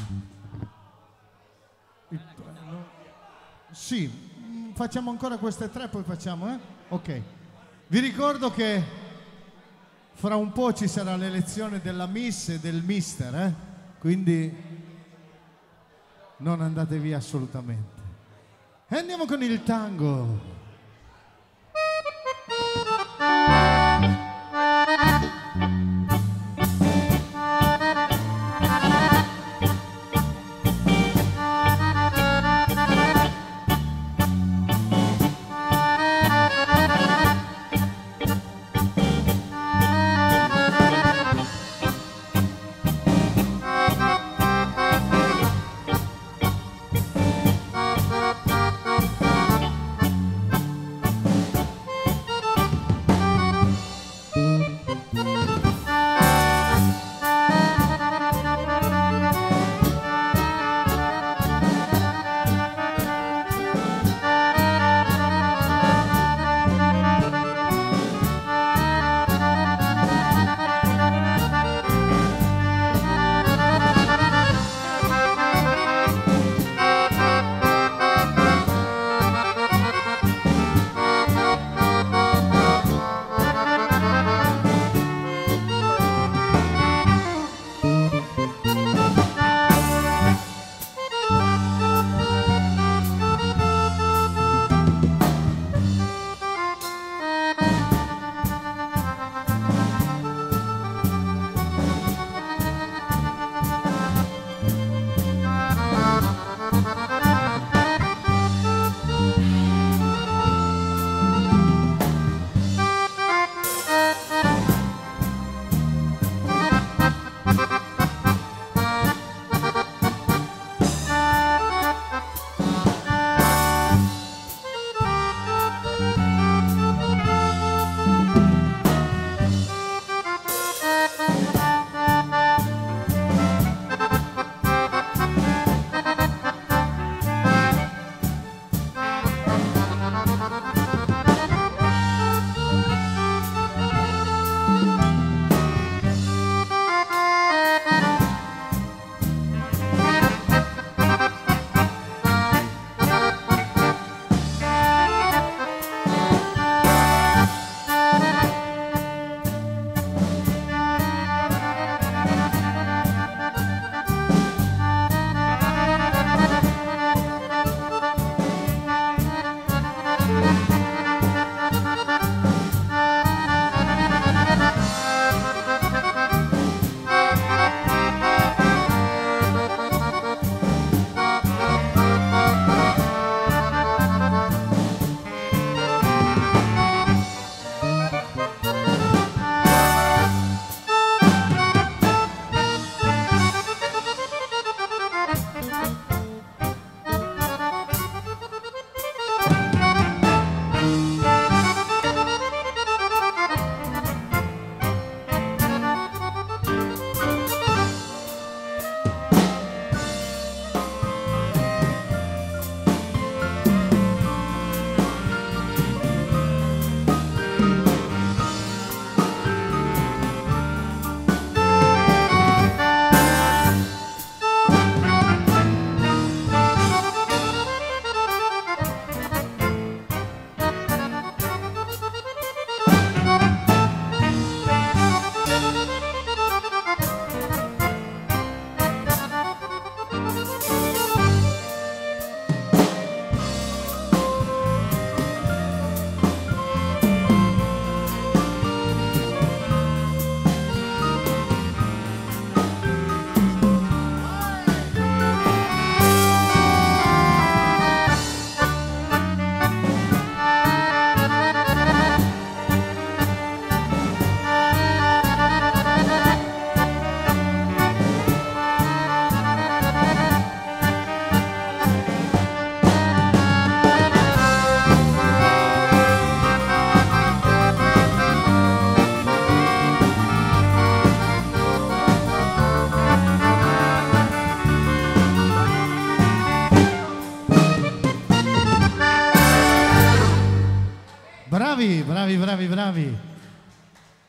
Il, no, sì, facciamo ancora queste tre, poi facciamo, eh? Ok. Vi ricordo che fra un po' ci sarà l'elezione della Miss e del Mister, eh? Quindi non andate via assolutamente. E andiamo con il tango.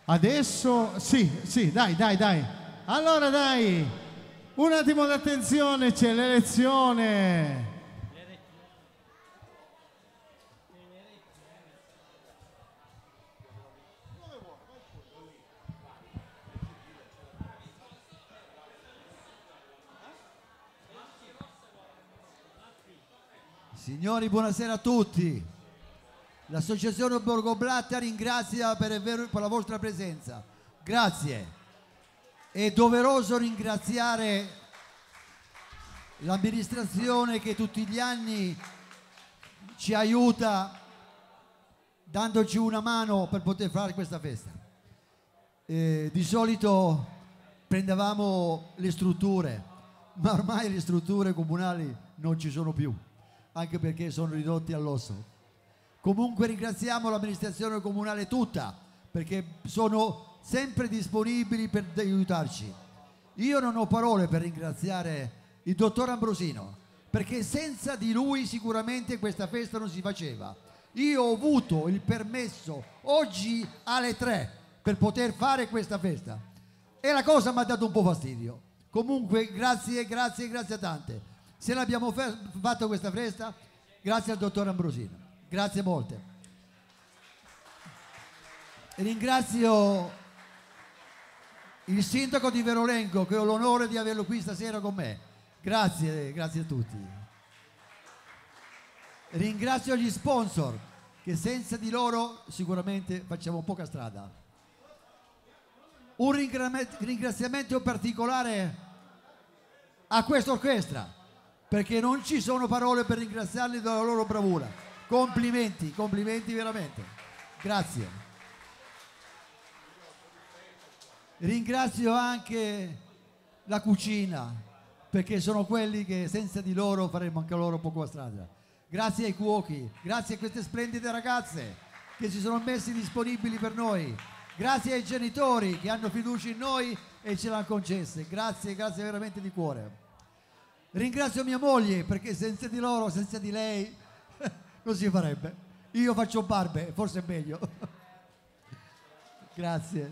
Adesso, sì, sì, dai, dai, dai. Allora dai, un attimo d'attenzione, c'è l'elezione. Signori, buonasera a tutti. L'associazione Borgo Blatta ringrazia per, per la vostra presenza. Grazie. È doveroso ringraziare l'amministrazione che tutti gli anni ci aiuta dandoci una mano per poter fare questa festa. Eh, di solito prendevamo le strutture, ma ormai le strutture comunali non ci sono più, anche perché sono ridotti all'osso. Comunque ringraziamo l'amministrazione comunale tutta, perché sono sempre disponibili per aiutarci. Io non ho parole per ringraziare il dottor Ambrosino, perché senza di lui sicuramente questa festa non si faceva. Io ho avuto il permesso oggi alle tre per poter fare questa festa e la cosa mi ha dato un po' fastidio. Comunque grazie, grazie, grazie a tante. Se l'abbiamo fatto questa festa, grazie al dottor Ambrosino. Grazie molte. Ringrazio il sindaco di Verolenco, che ho l'onore di averlo qui stasera con me. Grazie, grazie a tutti. Ringrazio gli sponsor, che senza di loro sicuramente facciamo poca strada. Un ringraziamento particolare a questa orchestra, perché non ci sono parole per ringraziarli della loro bravura. Complimenti, complimenti veramente. Grazie. Ringrazio anche la cucina, perché sono quelli che senza di loro faremmo anche loro poco a strada. Grazie ai cuochi, grazie a queste splendide ragazze che si sono messi disponibili per noi. Grazie ai genitori che hanno fiducia in noi e ce l'hanno concesse. Grazie, grazie veramente di cuore. Ringrazio mia moglie, perché senza di loro, senza di lei non si farebbe. Io faccio barbe, forse è meglio. Grazie.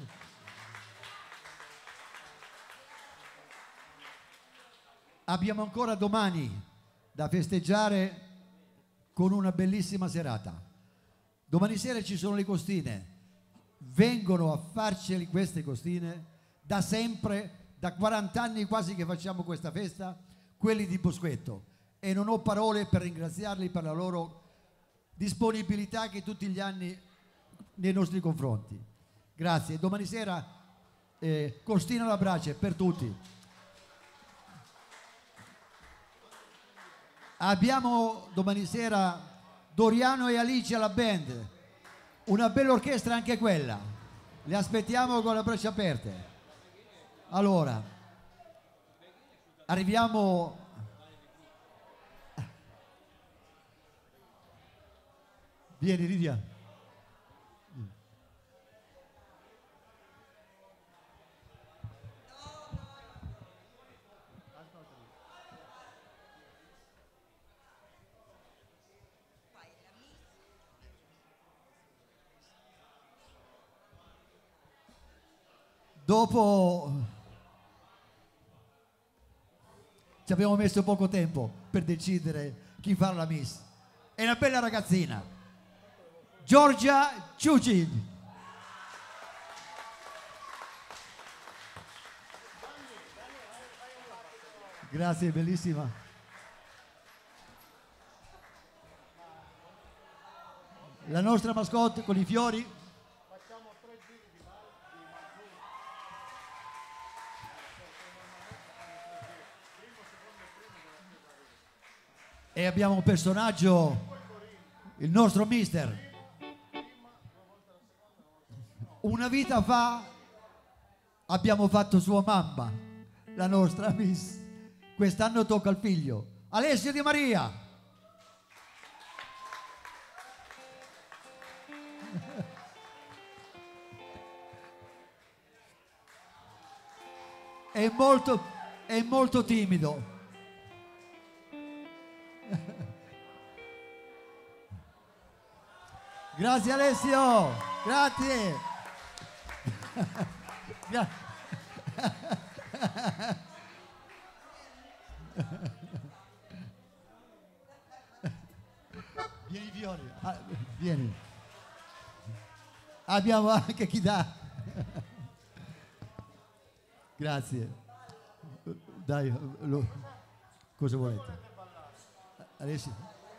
Abbiamo ancora domani da festeggiare con una bellissima serata. Domani sera ci sono le costine. Vengono a farci queste costine da sempre, da quaranta anni quasi che facciamo questa festa, quelli di Bosquetto. E non ho parole per ringraziarli per la loro disponibilità che tutti gli anni nei nostri confronti. Grazie. Domani sera eh, costina alla brace per tutti. Abbiamo domani sera Doriano e Alice alla band, una bella orchestra anche quella. Le aspettiamo con le braccia aperte. Allora, arriviamo. Vieni Lidia. Dopo ci abbiamo messo poco tempo per decidere chi fare la miss. È una bella ragazzina, Giorgia Ciucin. Grazie, bellissima. La nostra mascotte con i fiori. E abbiamo un personaggio, il nostro mister. Una vita fa abbiamo fatto sua mamma, la nostra miss. Quest'anno tocca al figlio, Alessio Di Maria. È molto, è molto timido. Grazie Alessio, grazie. Vieni Fiori, ah, vieni. Abbiamo anche chi dà. Grazie. Dai, lo, cosa volete? Adesso,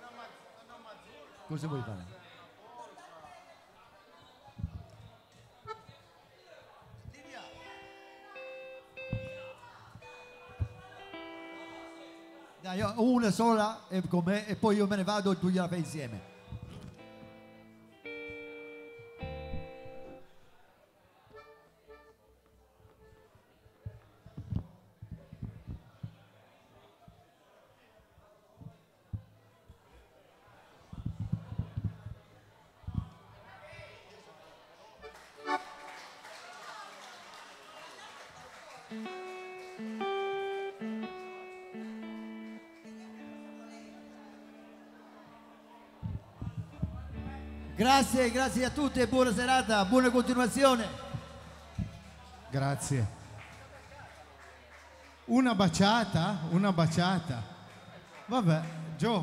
cosa vuoi fare? Dai, una sola e, con me, e poi io me ne vado e tu gliela fai insieme. Grazie, grazie a tutti e buona serata, buona continuazione. Grazie. Una baciata, una baciata. Vabbè, Joe.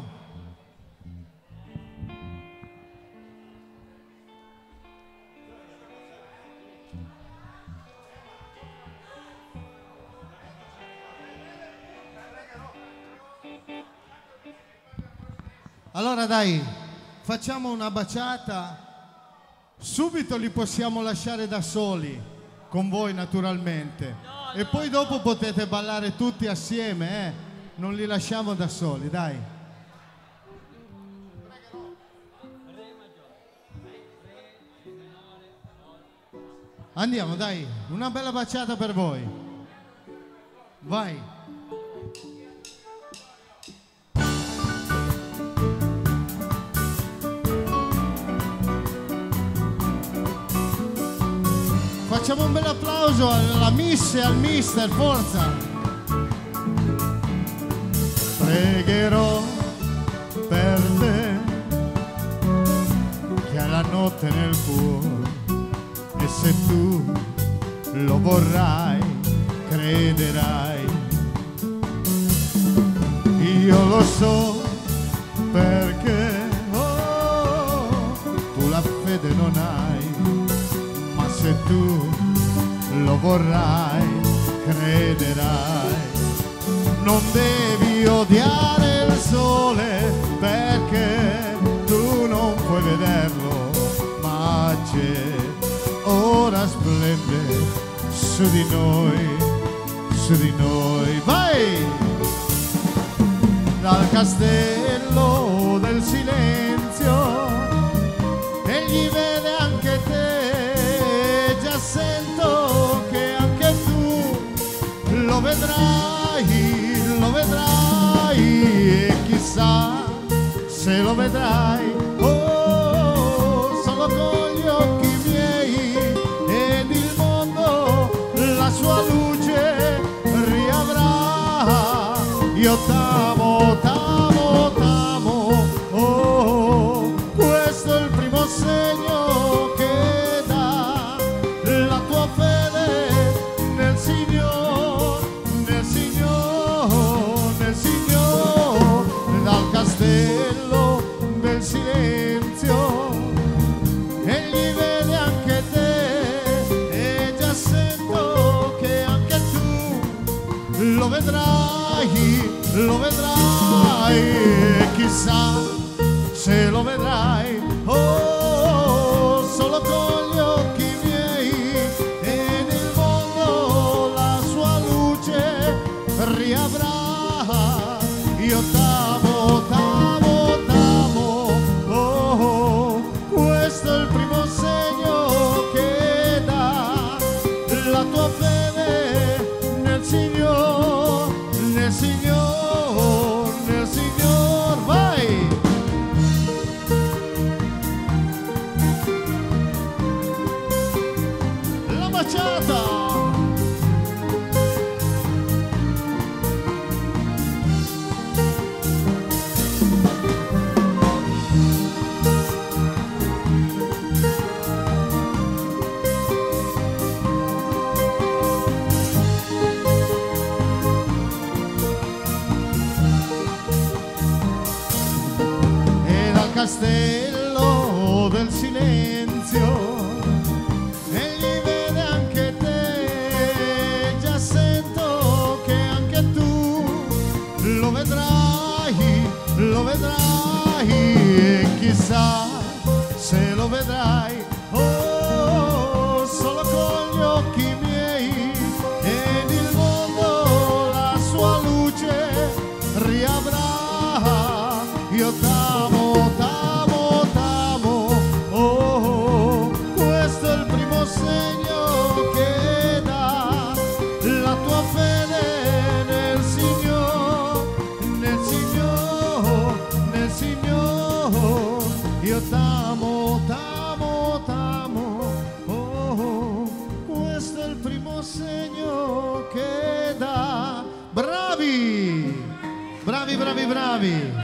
Allora dai, facciamo una baciata, subito li possiamo lasciare da soli, con voi naturalmente, no, e no, poi dopo no. Potete ballare tutti assieme, eh? Non li lasciamo da soli, dai. Andiamo, dai, una bella baciata per voi. Vai. Facciamo un bel applauso alla miss e al mister, forza! Pregherò per te che hai la notte nel cuore e se tu lo vorrai, crederai. Io lo so perché oh, tu la fede non hai, ma se tu lo vorrai, crederai. Non devi odiare il sole perché tu non puoi vederlo, ma c'è, ora splende su di noi, su di noi. Vai! Dal castello del silenzio egli vede anche te, già sento che anche tu lo vedrai, lo vedrai e chissà se lo vedrai, oh, solo con gli occhi miei ed il mondo la sua luce riavrà. Io t'amo, t'amo, t'amo, oh, questo è il primo segno che dà la tua fede nel Signore, nel Signore, nel Signore. Dal castello del silenzio egli vede anche te e già sento che anche tu lo vedrai, lo vedrai e chissà se lo vedrai, oh, solo con gli occhi miei e nel mondo la sua luce riavrà. Io t'amo, t'amo, t'amo, oh, questo è il primo segno che dà la tua fede nel Signore, nel Signore, nel Signore. Vai! La baciata! castello del silenzio, egli vede anche te, già sento che anche tu lo vedrai, lo vedrai, e chissà se lo vedrai, oh, solo con gli occhi miei, ed il mondo la sua luce riavrà. Io t'amo, t'amo, t'amo, oh, questo è il primo segno che dà la tua fede nel Signore, nel Signore, nel Signore. Io t'amo, t'amo, t'amo, oh, questo è il primo segno che dà. Bravi, bravi, bravi, bravi.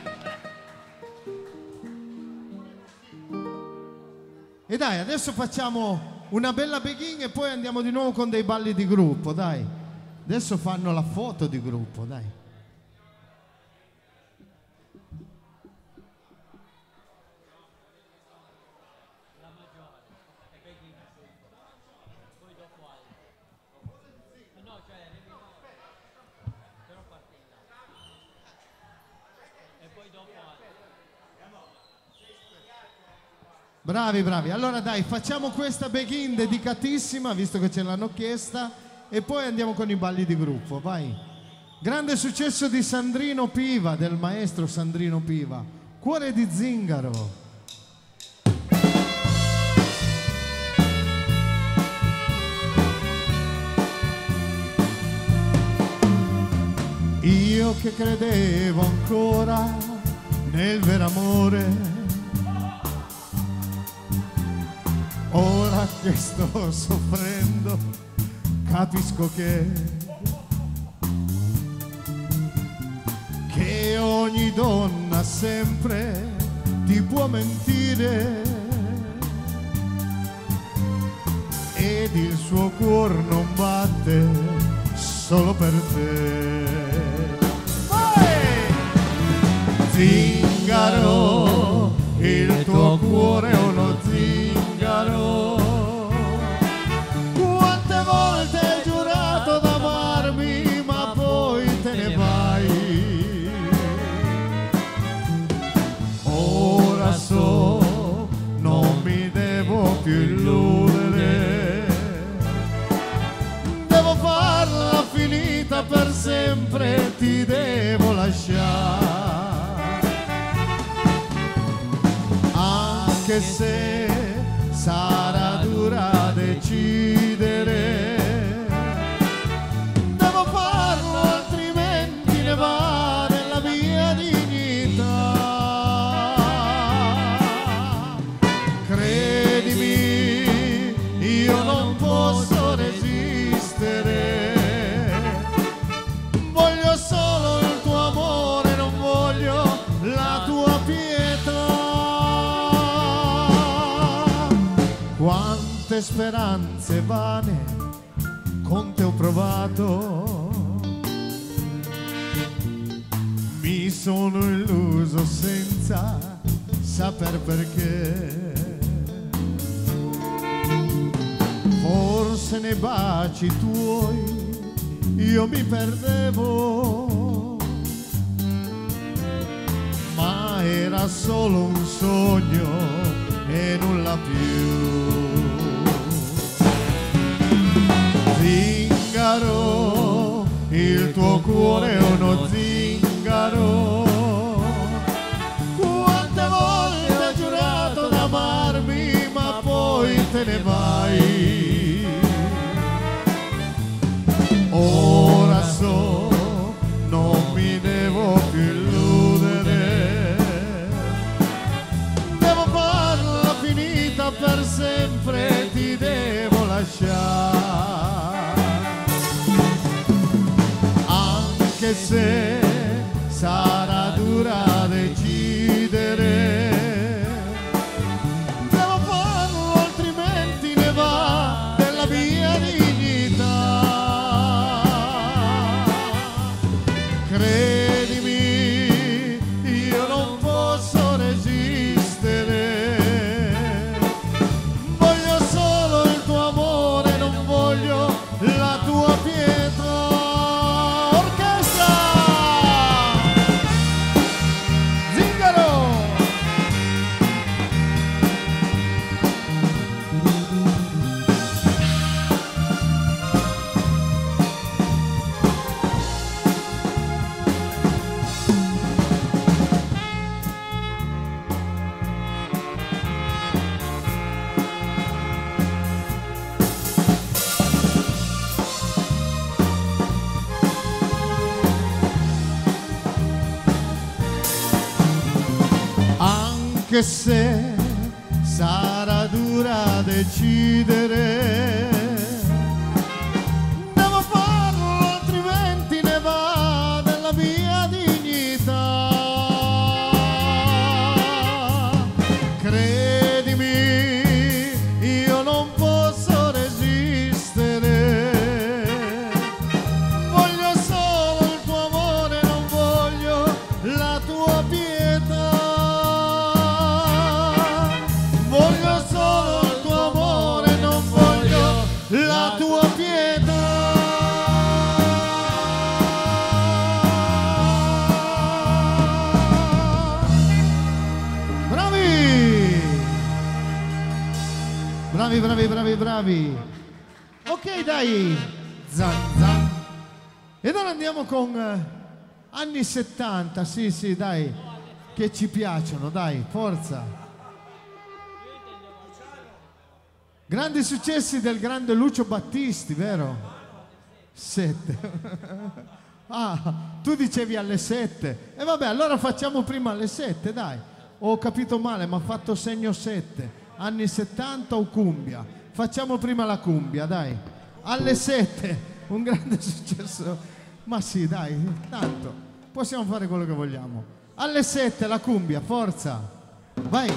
E dai, adesso facciamo una bella begin e poi andiamo di nuovo con dei balli di gruppo, dai. Adesso fanno la foto di gruppo, dai. Bravi, bravi. Allora dai, facciamo questa begin dedicatissima, visto che ce l'hanno chiesta, e poi andiamo con i balli di gruppo, vai. Grande successo di Sandrino Piva, del maestro Sandrino Piva, Cuore di zingaro. Io che credevo ancora nel vero amore, ora che sto soffrendo capisco che che ogni donna sempre ti può mentire ed il suo cuore non batte solo per te. Vai! Zingaro, il tuo cuore è uno zingaro. Quante volte hai giurato d'amarmi, ma poi te ne vai. Ora so, non mi devo più illudere, devo farla finita per sempre, ti devo lasciare. Anche se sarà dura decidere, devo farlo altrimenti ne va della mia dignità. Credimi, io non posso resistere, voglio solo il tuo amore, non voglio la tua pietà. Quante speranze vane con te ho provato, mi sono illuso senza saper perché. Forse nei baci tuoi io mi perdevo, ma era solo un sogno e nulla più. Zingaro, il tuo cuore è uno zingaro. Quante volte hai giurato d'amarmi, ma poi te ne vai. Ora so, non mi devo più illudere, devo farla finita per sempre, ti devo lasciare. Anche se sarà dura decidere, devo farlo altrimenti ne va della mia dignità. Credimi, io non posso resistere, anche se sarà dura decidere. Devo farlo, altrimenti ne va della mia dignità. Credimi, io non posso resistere. Voglio solo il tuo amore, non voglio la tua pietà. Voglio solo il tuo amore, non voglio la tua pietà. Bravi! Bravi, bravi, bravi, bravi. Ok, dai. Zan, zan. Ed ora andiamo con eh, anni settanta, sì, sì, dai, che ci piacciono, dai, forza. Grandi successi del grande Lucio Battisti, vero? Sette. Ah, tu dicevi alle sette. E vabbè, allora facciamo prima alle sette, dai. Ho capito male, ma ha fatto segno sette. Anni settanta o cumbia? Facciamo prima la cumbia, dai. Alle sette, un grande successo. Ma sì, dai, tanto possiamo fare quello che vogliamo. Alle sette la cumbia, forza. Vai.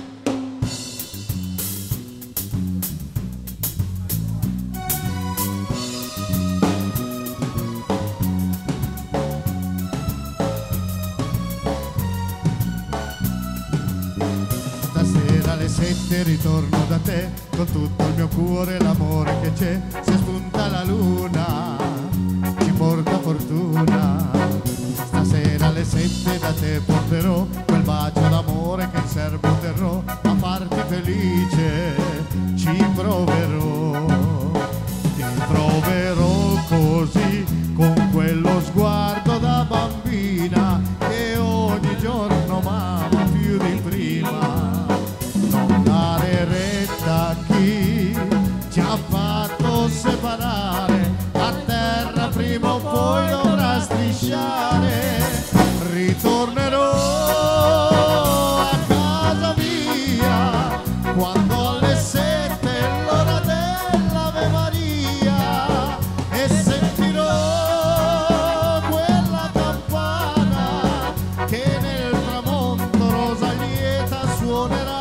Stasera alle sette ritorno da te, con tutto il mio cuore e l'amore che c'è. Se spunta la luna ci porta fortuna. Stasera alle sette da te porterò quel bacio d'amore che in serbo terrò. A farti felice ci proverò. Ti proverò così, con quello sguardo da bambina che ogni giorno m'ama più di prima. Non dare retta a chi ci ha fatto separare, a terra prima o poi dovrà strisciare. Ritornerò a casa mia quando alle sette è l'ora dell'Ave Maria, e sentirò quella campana che nel tramonto rosa lieta suonerà.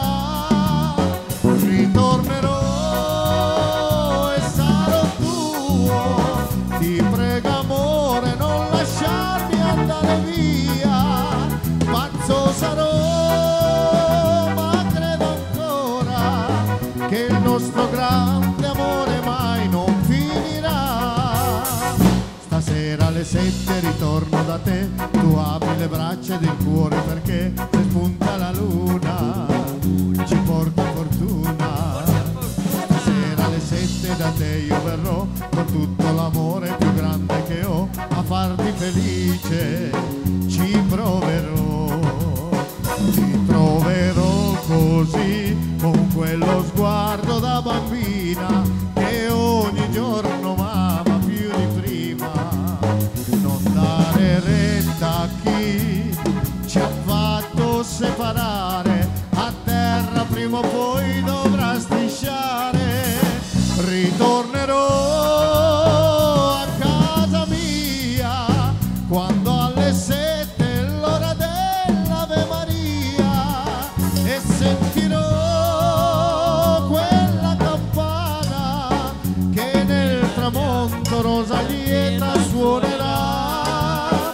Ritornerò e sarò tuo, ti prego amore non lasciarmi andare via. Pazzo sarò, ma credo ancora che il nostro grande amore mai non finirà. Stasera alle sette ritorno da te, tu apri le braccia ed il cuore, perché se spunta la luna ci porta fortuna. Stasera alle sette da te io verrò, con tutto l'amore più grande che ho. A farti felice ci proverò. Ti troverò così, con quello sguardo da bambina che ogni giorno m'ama più di prima. Non dare retta a chi ci ha fatto separare, a terra prima o poi dovrà strisciare. Ritornerò a casa mia quando alle sette è l'ora dell'Ave Maria, e sentirò quella campana che nel tramonto rosa lieta suonerà.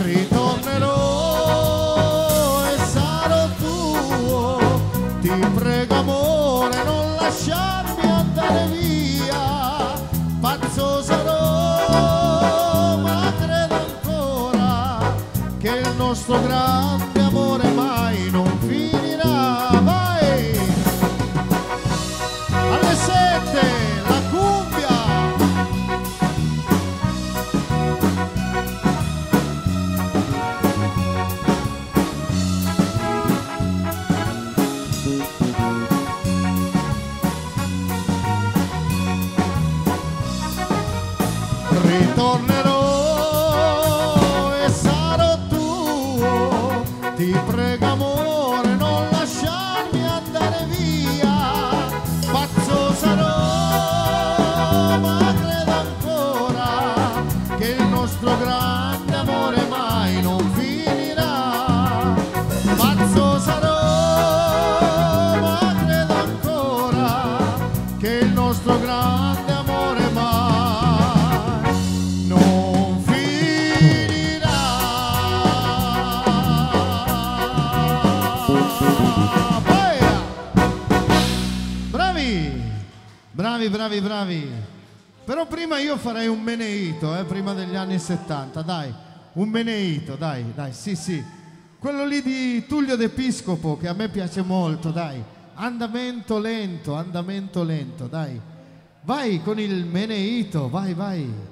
Ritornerò e sarò tuo, ti prego amore non lasciarmi andare via. Pazzo sarò, ma credo ancora che il nostro grande amore mai non finirà. Vai! Alle sette la cumbia. Ritornerò e sarò tuo, ti prego amore non lasciare bravi, bravi. Però prima io farei un meneito, eh, prima degli anni settanta, dai. Un meneito, dai, dai, sì, sì. Quello lì di Tullio d'Episcopo, che a me piace molto, dai. Andamento lento, andamento lento, dai. Vai con il meneito, vai, vai.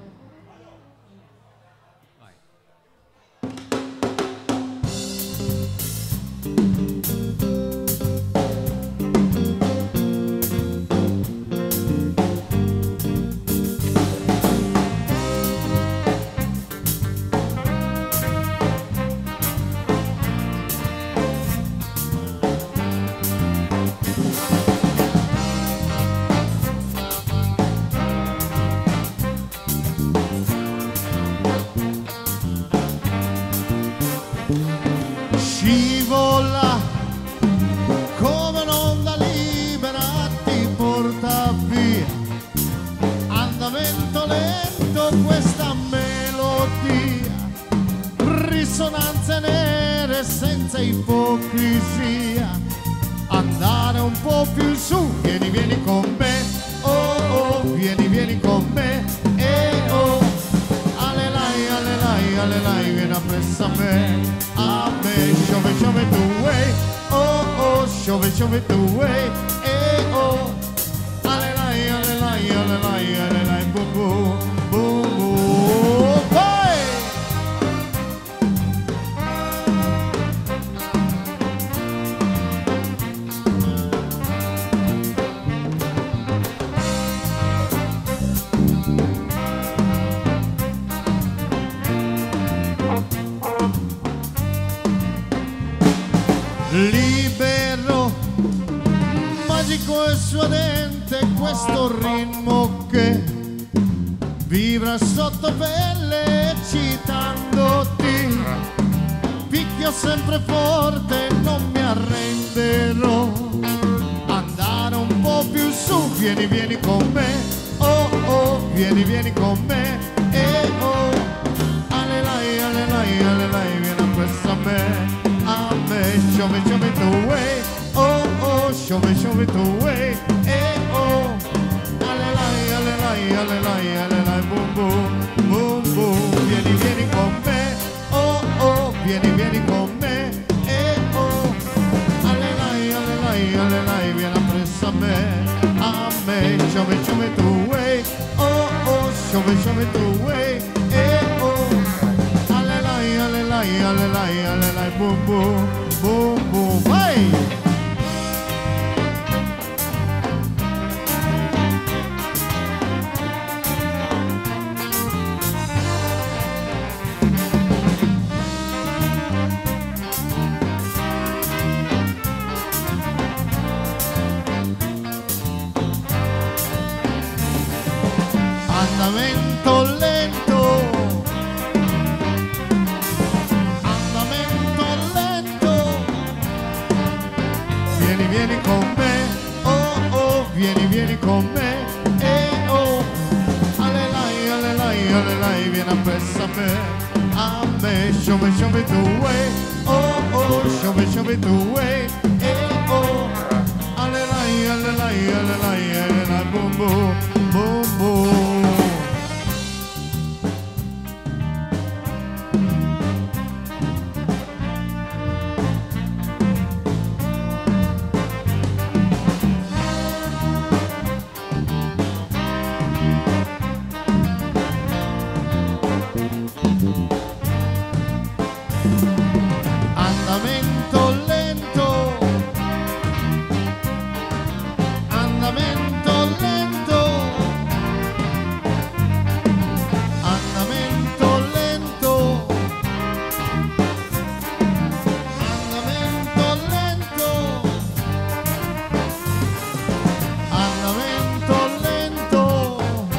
Scivola come un'onda libera, ti porta via. Andamento lento questa melodia, risonanze nere senza ipocrisia. Andare un po' più in su, vieni vieni con me, oh oh, vieni vieni con me, eh oh. Alelai, alelai, alelai, vieni appresso a me. A me, show me, show me the way, oh oh, show me, show me the way, eh oh. Alelai, alelai, alelai, alelai, boom boom, boom boom, vai! Libero, magico e suadente questo ritmo che vibra sotto pelle eccitandoti. Picchio sempre forte, non mi arrenderò. Andare un po' più su, vieni vieni con me, oh oh, vieni vieni con me, eh oh. Alelai, alelai, alelai, vieni a questa me. A me, show me, show me the way, oh oh, show me, show me the way, eh oh. Alelai, alelai, alelai, alelai, boom boom, boom boom. Vieni, vieni con me, oh oh, vieni, vieni con me, eh oh. Alelai, alelai, alelai, vieni appresso a me. A me, show me, show me the way, oh oh, show me, show me the way, eh oh. Alelai, alelai, alelai, alelai, boom boom, boom boom, vai! Andamento lento, andamento lento, vieni vieni con me, oh oh, vieni vieni con me, eh oh. Alelai, alelai, alelai, vieni appresso a me, a me, show me, show me the way, oh oh, show me, show me the way, eh oh. Alelai, alelai, alelai, alelai, boom boom, boom boom. Andamento lento, andamento lento, andamento lento, andamento lento, andamento lento,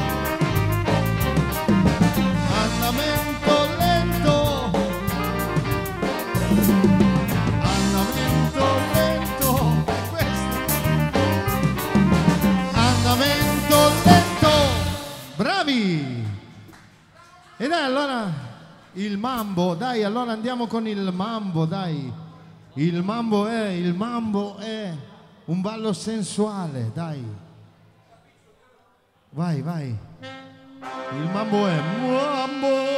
andamento lento. Andamento lento, questo. Andamento lento, bravi! E dai allora il mambo, dai allora andiamo con il mambo, dai. Il mambo è, il mambo è un ballo sensuale, dai. Vai, vai. Il mambo è mambo.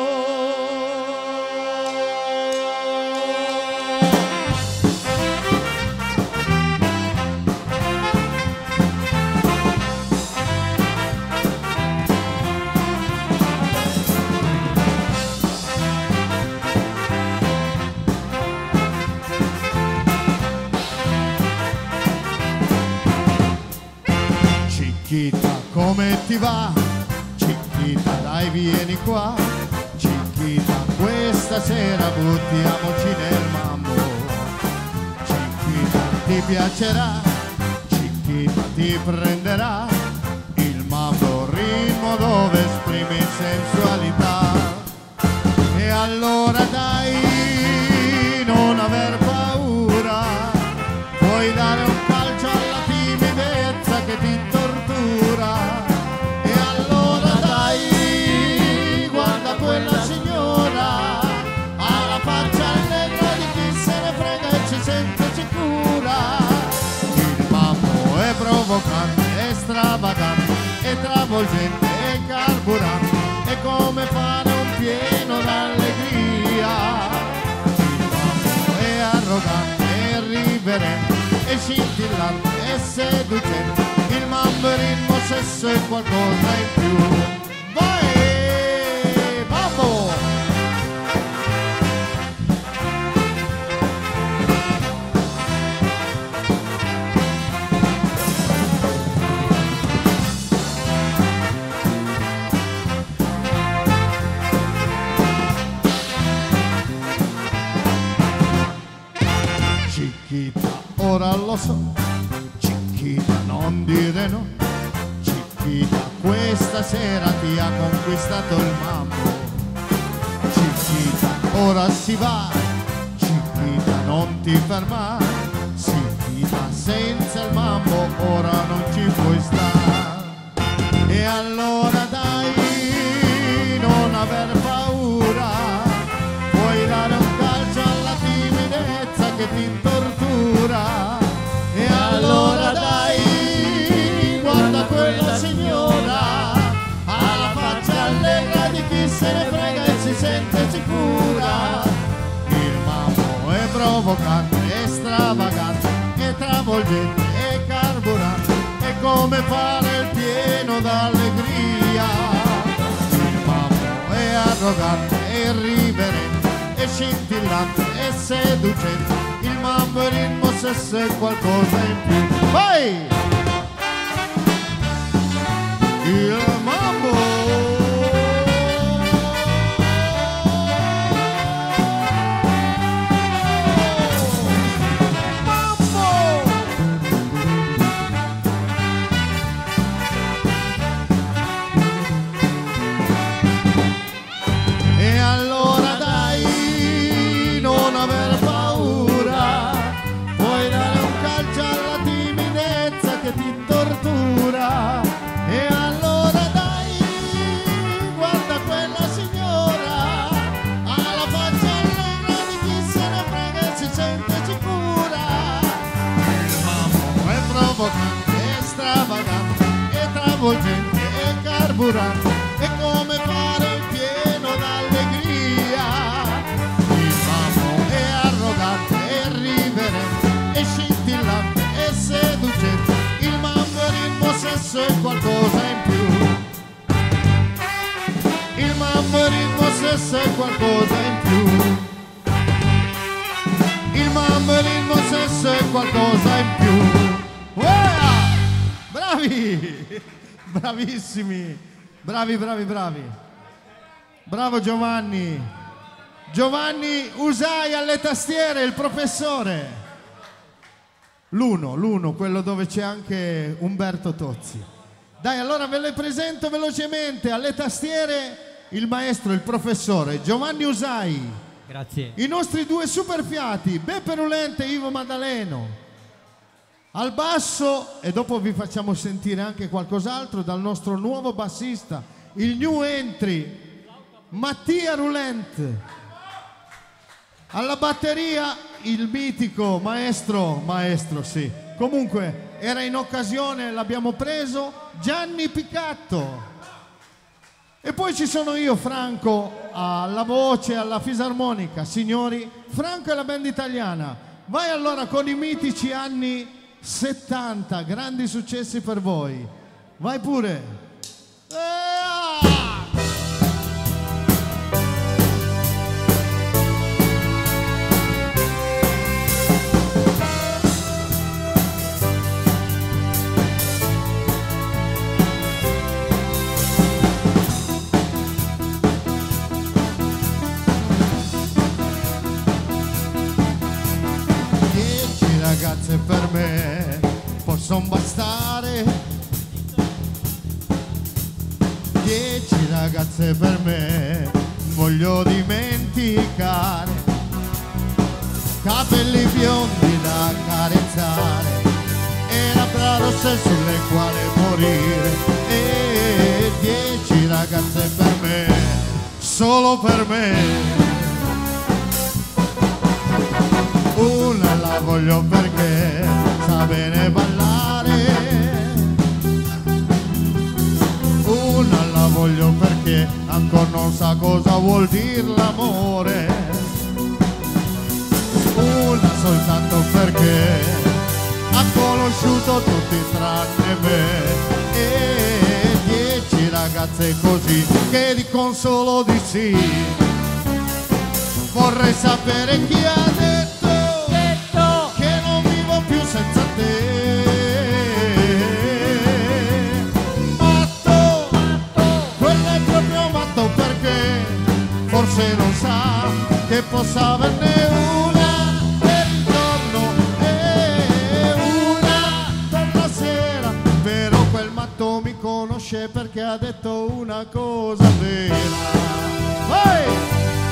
Chiquita, come ti va? Chiquita, dai vieni qua. Chiquita, questa sera buttiamoci nel mambo. Chiquita, ti piacerà. Chiquita, ti prenderà. Il mambo ritmo dove esprimi sensualità. E allora dai, non aver paura. Puoi dare un calcio alla timidezza che ti e allora dai, guarda quella signora, ha la faccia allegra di chi se ne frega e ci sente sicura. Il mambo è provocante, è stravagante, è travolgente, è carburante, è come fare un pieno d'allegria. Il mambo è arrogante, è riverente, è scintillante, è seducente. Il mambo è ritmo, sesso e qualcosa in più. Vai, mambo! Chiquita, ora lo so. Chiquita, non dire no. Chiquita, questa sera ti ha conquistato il mambo. Chiquita, ora si va. Chiquita, non ti fermare. Chiquita, senza il mambo ora non ci puoi stare. E allora dai, non aver paura. Puoi dare un calcio alla timidezza che ti tortura. E allora dai, guarda quella signora, ha la faccia allegra di chi se ne frega e si sente sicura. Il mambo è provocante, è stravagante, è travolgente, è carburante, è come fare il pieno d'allegria. Il mambo è arrogante, è riverente, è scintillante, è seducente. Il mambo è ritmo, sesso e qualcosa in più. Vai! Il mambo! E allora dai, non aver paura. Puoi dare un calcio alla timidezza che ti tortura. E allora dai, guarda quella signora, ha la faccia allegra di chi se ne frega e si sente sicura. Il mambo è provocante, è stravagante, è travolgente, è carburante, è come fare il pieno d'allegria. Il mambo è arrogante, è riverente, è scintillante, è seducente. Il mambo è ritmo, sesso e qualcosa in più. Il mambo è ritmo, sesso e qualcosa in più. Il mambo è ritmo, sesso e qualcosa in più. Uea! Bravi! Bravissimi! Bravi, bravi, bravi! Bravo Giovanni! Giovanni Usai alle tastiere, il professore! L'uno, l'uno, quello dove c'è anche Umberto Tozzi. Dai, allora ve le presento velocemente. Alle tastiere il maestro, il professore Giovanni Usai. Grazie. I nostri due superfiati, Beppe Rulente e Ivo Maddaleno. Al basso, e dopo vi facciamo sentire anche qualcos'altro dal nostro nuovo bassista, il new entry, Mattia Rulente. Alla batteria il mitico maestro, maestro sì, comunque era in occasione, l'abbiamo preso, Gianni Picatto. E poi ci sono io, Franco, alla voce, alla fisarmonica. Signori, Franco e la band italiana. Vai allora con i mitici anni settanta, grandi successi per voi. Vai pure. Eeeh! Ragazze per me possono bastare, dieci ragazze per me voglio dimenticare, capelli biondi da carezzare e labbra rosse sulle quali morire, e dieci ragazze per me, solo per me. Una la voglio perché sa bene ballare, una la voglio perché ancora non sa cosa vuol dire l'amore, una soltanto perché ha conosciuto tutti tranne me, e dieci ragazze così che dicono solo di sì. Vorrei sapere chi ha detto senza te, matto, quello è proprio matto perché forse non sa che possa averne una per il giorno e una per la sera, però quel matto mi conosce perché ha detto una cosa vera. Vai!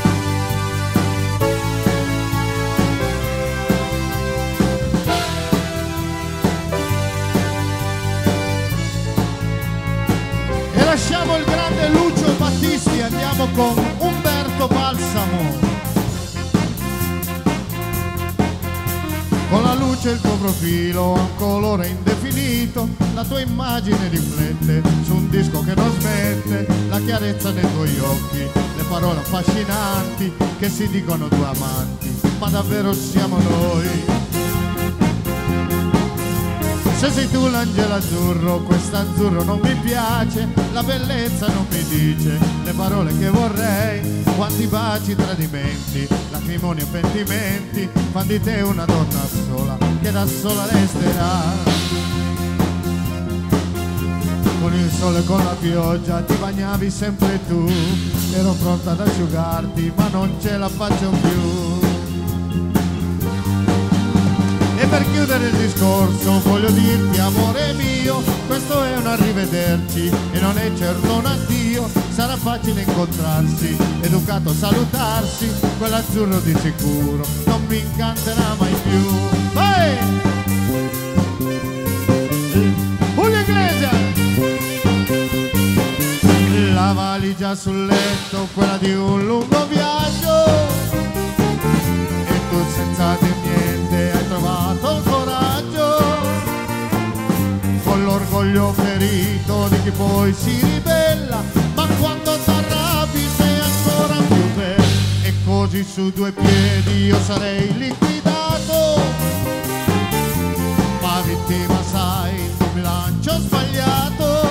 Lasciamo il grande Lucio Battisti, andiamo con Umberto Balsamo. Con la luce il tuo profilo ha un colore indefinito, la tua immagine riflette su un disco che non smette, la chiarezza nei tuoi occhi, le parole affascinanti che si dicono due amanti, ma davvero siamo noi. Se sei tu l'angelo azzurro, quest'azzurro non mi piace, la bellezza non mi dice le parole che vorrei, quanti baci, tradimenti, lacrimoni e pentimenti, fan di te una donna sola, che da sola resterà. Con il sole e con la pioggia ti bagnavi sempre tu, ero pronta ad asciugarti ma non ce la faccio più. E per chiudere il discorso voglio dirti, amore mio, questo è un arrivederci e non è certo un addio, sarà facile incontrarsi, educato salutarsi, quell'azzurro di sicuro non mi incanterà mai più. Vai! Julio Iglesias! La valigia sul letto, quella di un lungo viaggio, e tu senza dir niente hai trovato il coraggio, con l'orgoglio ferito di chi poi si ribella, ma quando t'arrabbi sei ancora più bella. E così su due piedi io sarei liquidato, ma vittima sai di un bilancio sbagliato.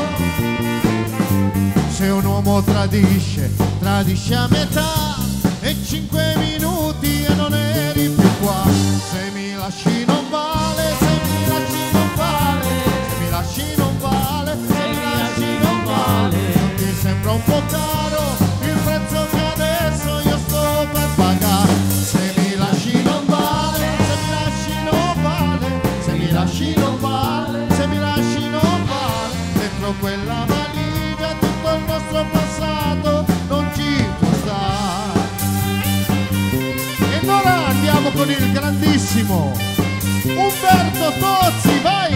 Se un uomo tradisce, tradisce a metà, e cinque minuti e non eri più qua. Se mi lasci non vale, se mi lasci non vale, se mi lasci non vale, se mi lasci non vale. Non ti sembra un po' caro il prezzo che adesso io sto per pagare? Se mi lasci non vale, se mi lasci non vale, se mi lasci non vale, se mi lasci non vale. Dentro quella valigia tutto il nostro passato non ci può stare. E ora andiamo con il grandissimo Umberto Tozzi, vai!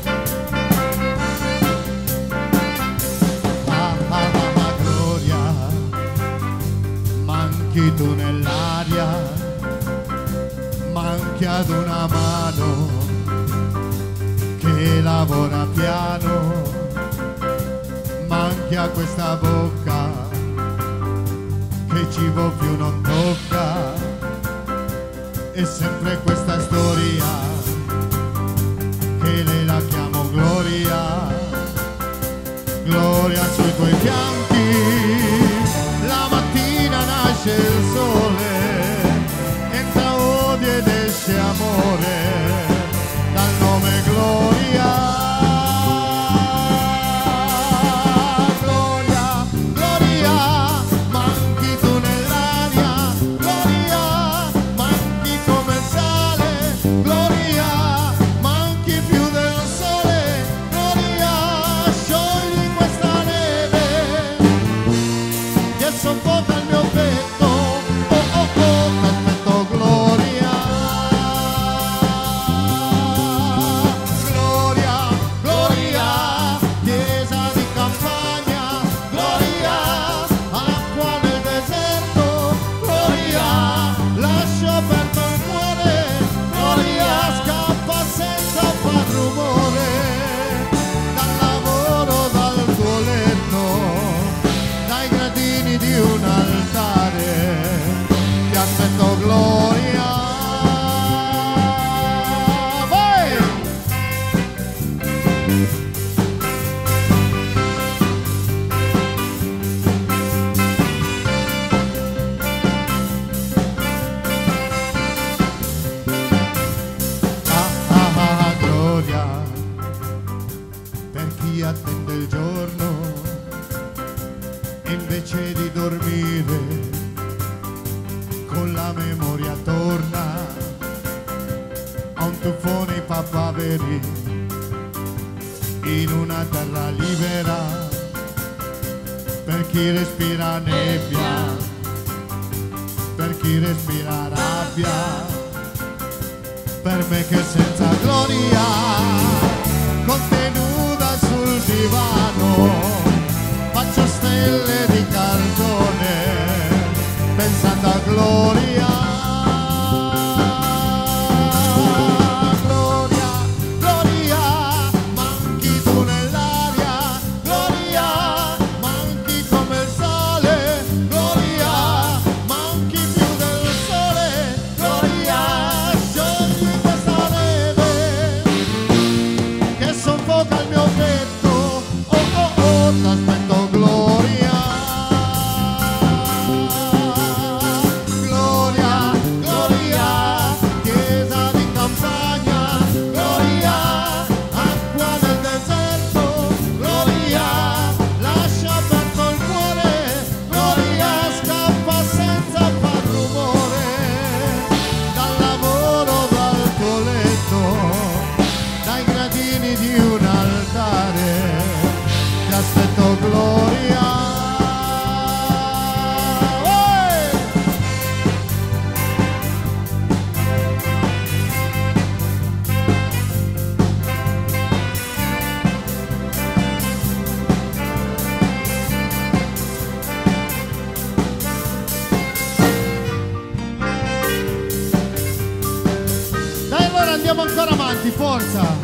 Mamma, mamma gloria, ad una mano che lavora piano, ma anche a questa bocca che cibo più non tocca. E sempre questa storia che lei la chiamo Gloria, Gloria sui tuoi fianchi, la mattina nasce il sole, entra odio ed esce amore, dal nome Gloria. Gloria, Gloria, manchi tu nell'aria, Gloria, manchi come il sale, Gloria, manchi più del sole, Gloria, sciogli questa neve che soffoca il mio petto, oh oh oh, t'aspetto Gloria. Gloria, Gloria, chiesa di campagna, Gloria, acqua nel deserto, Gloria, lascio aperto il cuore, Gloria, scappa senza far rumore, dal lavoro, dal tuo letto, dai gradini di un altare, ti aspetto Gloria. Vai! Ah, ah, ah, Gloria, per chi attende il giorno, invece di dormire, con la memoria torna a un tuffone i papaveri, in una terra libera, per chi respira nebbia, per chi respira rabbia, per me che senza gloria, contenuta sul divano, faccio stelle di cartone, pensando a gloria. Gloria, Gloria, manchi tu nell'aria, Gloria, manchi come il sale, Gloria, manchi più del sole, Gloria, sciogli questa neve che soffoca il mio petto, oh oh oh, t'aspetto Gloria. Gloria, Gloria, chiesa di campagna, Gloria, acqua nel deserto, Gloria, lascia aperto il cuore, Gloria, scappa senza far rumore, dal lavoro, dal tuo letto, dai gradini di un altare, ti aspetto Gloria. Oi! Dai, allora andiamo ancora avanti, forza!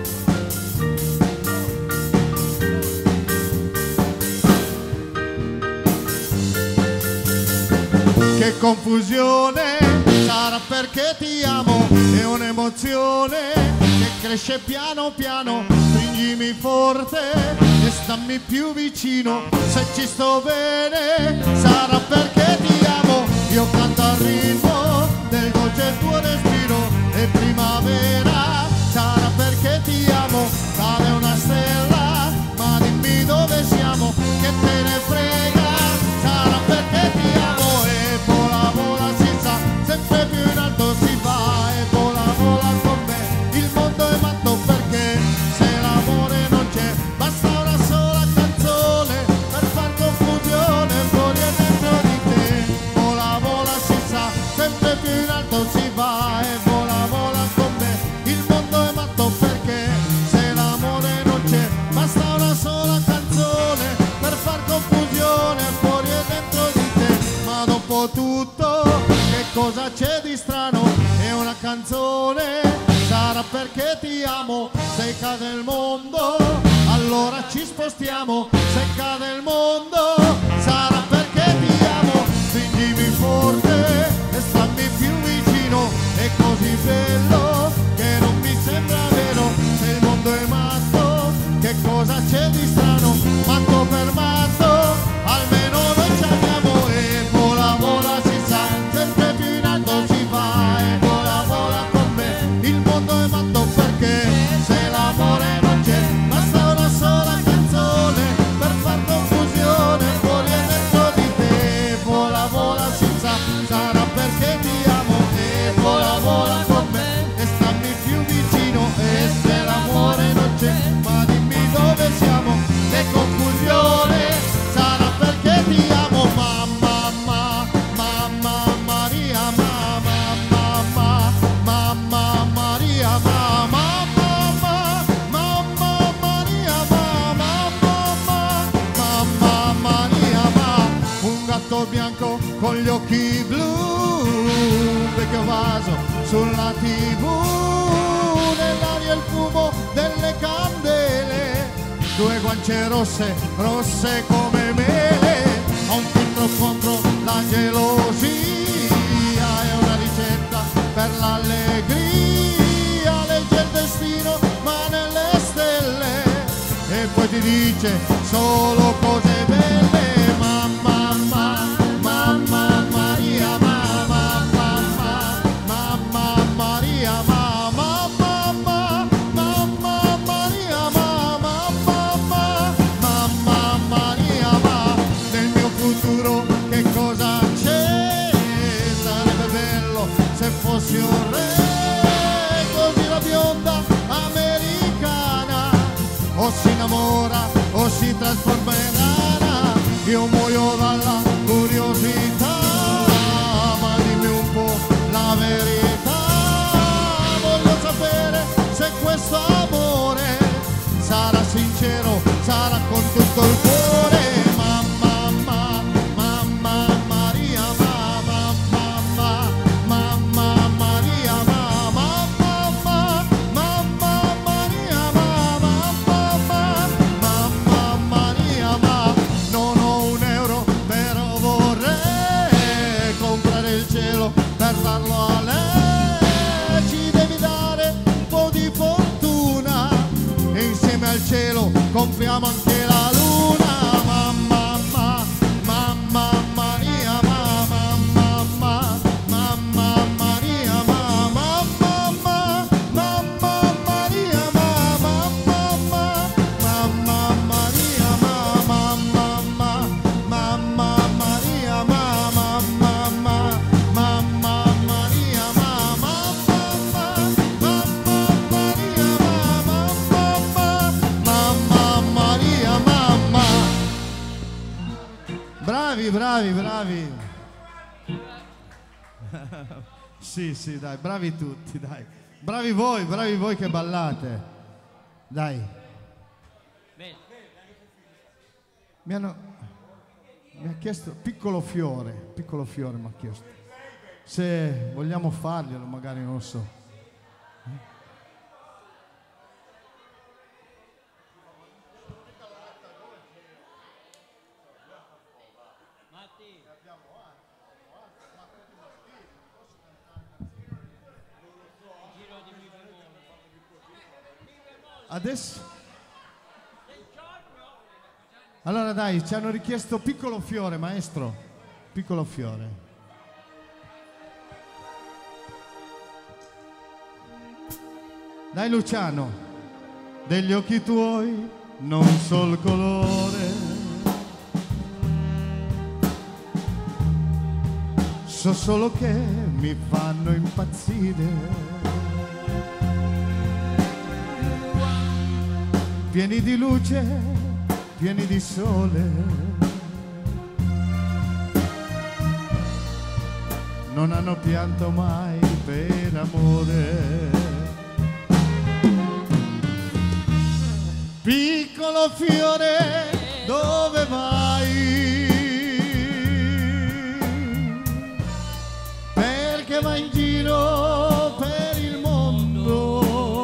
Che confusione, sarà perché ti amo, è un'emozione che cresce piano piano, stringimi forte e stammi più vicino, se ci sto bene, sarà perché ti amo, io canto al ritmo del dolce tuo respiro, è primavera, sarà perché ti amo, sale una stella, ma dimmi dove siamo, che te ne frega, sarà perché ti amo, e vola vola si sa, sempre più in alto si va, e vola vola con me, il mondo è matto perché se l'amore non c'è, basta una sola canzone per far confusione fuori e dentro di te, vola vola si sa, sempre più in alto si va, e vola vola con me, il mondo è matto perché se l'amore non c'è, basta una sola canzone per far confusione fuori e dentro di te, ma dopo tutto che cosa c'è di strano? È una canzone sarà perché ti amo. Se cade il mondo, allora ci spostiamo. Se cade il mondo, sarà perché ti amo. Stringimi forte e stammi più vicino. È così bello che non mi sembra vero. Se il mondo è matto, che cosa c'è di strano? Matto per matto, almeno noi ci amiamo. E vola, vola, si sa, sempre più in alto si va. E vola, vola con me, il mondo è matto perché se l'amore non c'è, basta una sola canzone per far confusione fuori e dentro di te. Vola, vola, si sa, sarà perché ti amo. E vola, vola con me e stammi più vicino. E se l'amore non c'è, ma dimmi dove siamo. Le confusione sarà perché ti amo. Mamma, mamma, mamma Maria, mamma, mamma, mamma Maria, mamma, mamma, mamma Maria, mamma, mamma, mamma Maria, mamma. Un gatto bianco con gli occhi blu, un vecchio vaso sulla tivù, nell'aria il fumo delle candele, due guance rosse, rosse come mele, a un filtro contro la gelosia, è una ricetta per l'allegria, legge il destino ma nelle stelle, e poi ti dice solo cose belle. Mamma, mamma, mamma Maria, mamma, mamma, mamma Maria, mamma, mamma, mamma Maria, mamma, mamma, mamma Maria, ma nel mio futuro che cosa c'è? Sarebbe bello se fossi un re, così la bionda americana o si innamora o si trasforma in rana. Io muoio dalla curiosità, ma dimmi un po' la verità. Voglio sapere se questo amore sarà sincero, sarà con tutto il cuore. Mamma, mamma, mamma Maria, mamma, mamma, mamma Maria, mamma, mamma, mamma Maria, mamma, mamma, mamma Maria, ma non ho un euro, però vorrei comprare il cielo per darlo a lei. Ci devi dare un po' di fortuna e insieme al cielo compriamo anche la luna. Mamma, mamma, mamma Maria, mamma, mamma, mamma Maria, mamma, mamma, mamma Maria, mamma, mamma, mamma Maria, mamma, mamma, mamma Maria, mamma, mamma, mamma Maria, mamma, mamma, mamma Maria, mamma, mamma Maria, mamma. Bravi, bravi, bravi. Sì, sì, dai, bravi tutti, dai. Bravi voi, bravi voi che ballate. Dai. Mi hanno mi ha chiesto piccolo fiore, piccolo fiore mi ha chiesto. Se vogliamo farglielo, magari non so. Adesso? Allora dai, ci hanno richiesto piccolo fiore, maestro. Piccolo fiore. Dai Luciano. Degli occhi tuoi non so il colore, so solo che mi fanno impazzire. Pieni di luce, pieni di sole, non hanno pianto mai per amore. Piccolo fiore, dove vai? Perché vai in giro per il mondo?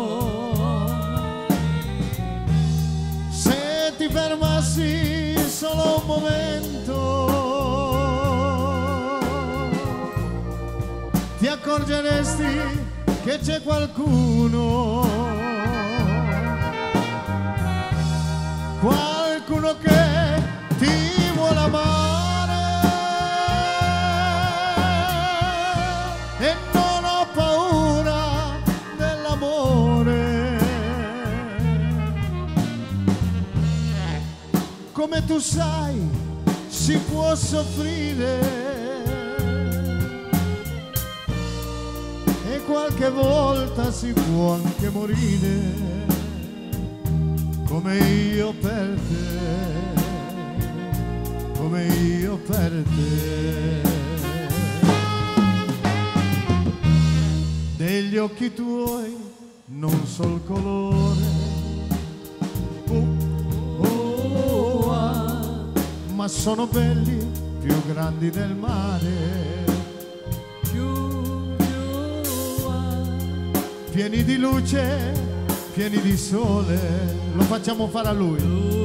accorgeresti che c'è qualcuno, qualcuno che ti vuole amare e non ho paura dell'amore. Come tu sai, si può soffrire e qualche volta si può anche morire, come io per te, come io per te. Degli occhi tuoi non so il colore, oh, oh, ah, ma sono belli, più grandi del mare, più, più, ah, pieni di luce, pieni di sole. Lo facciamo fare a lui.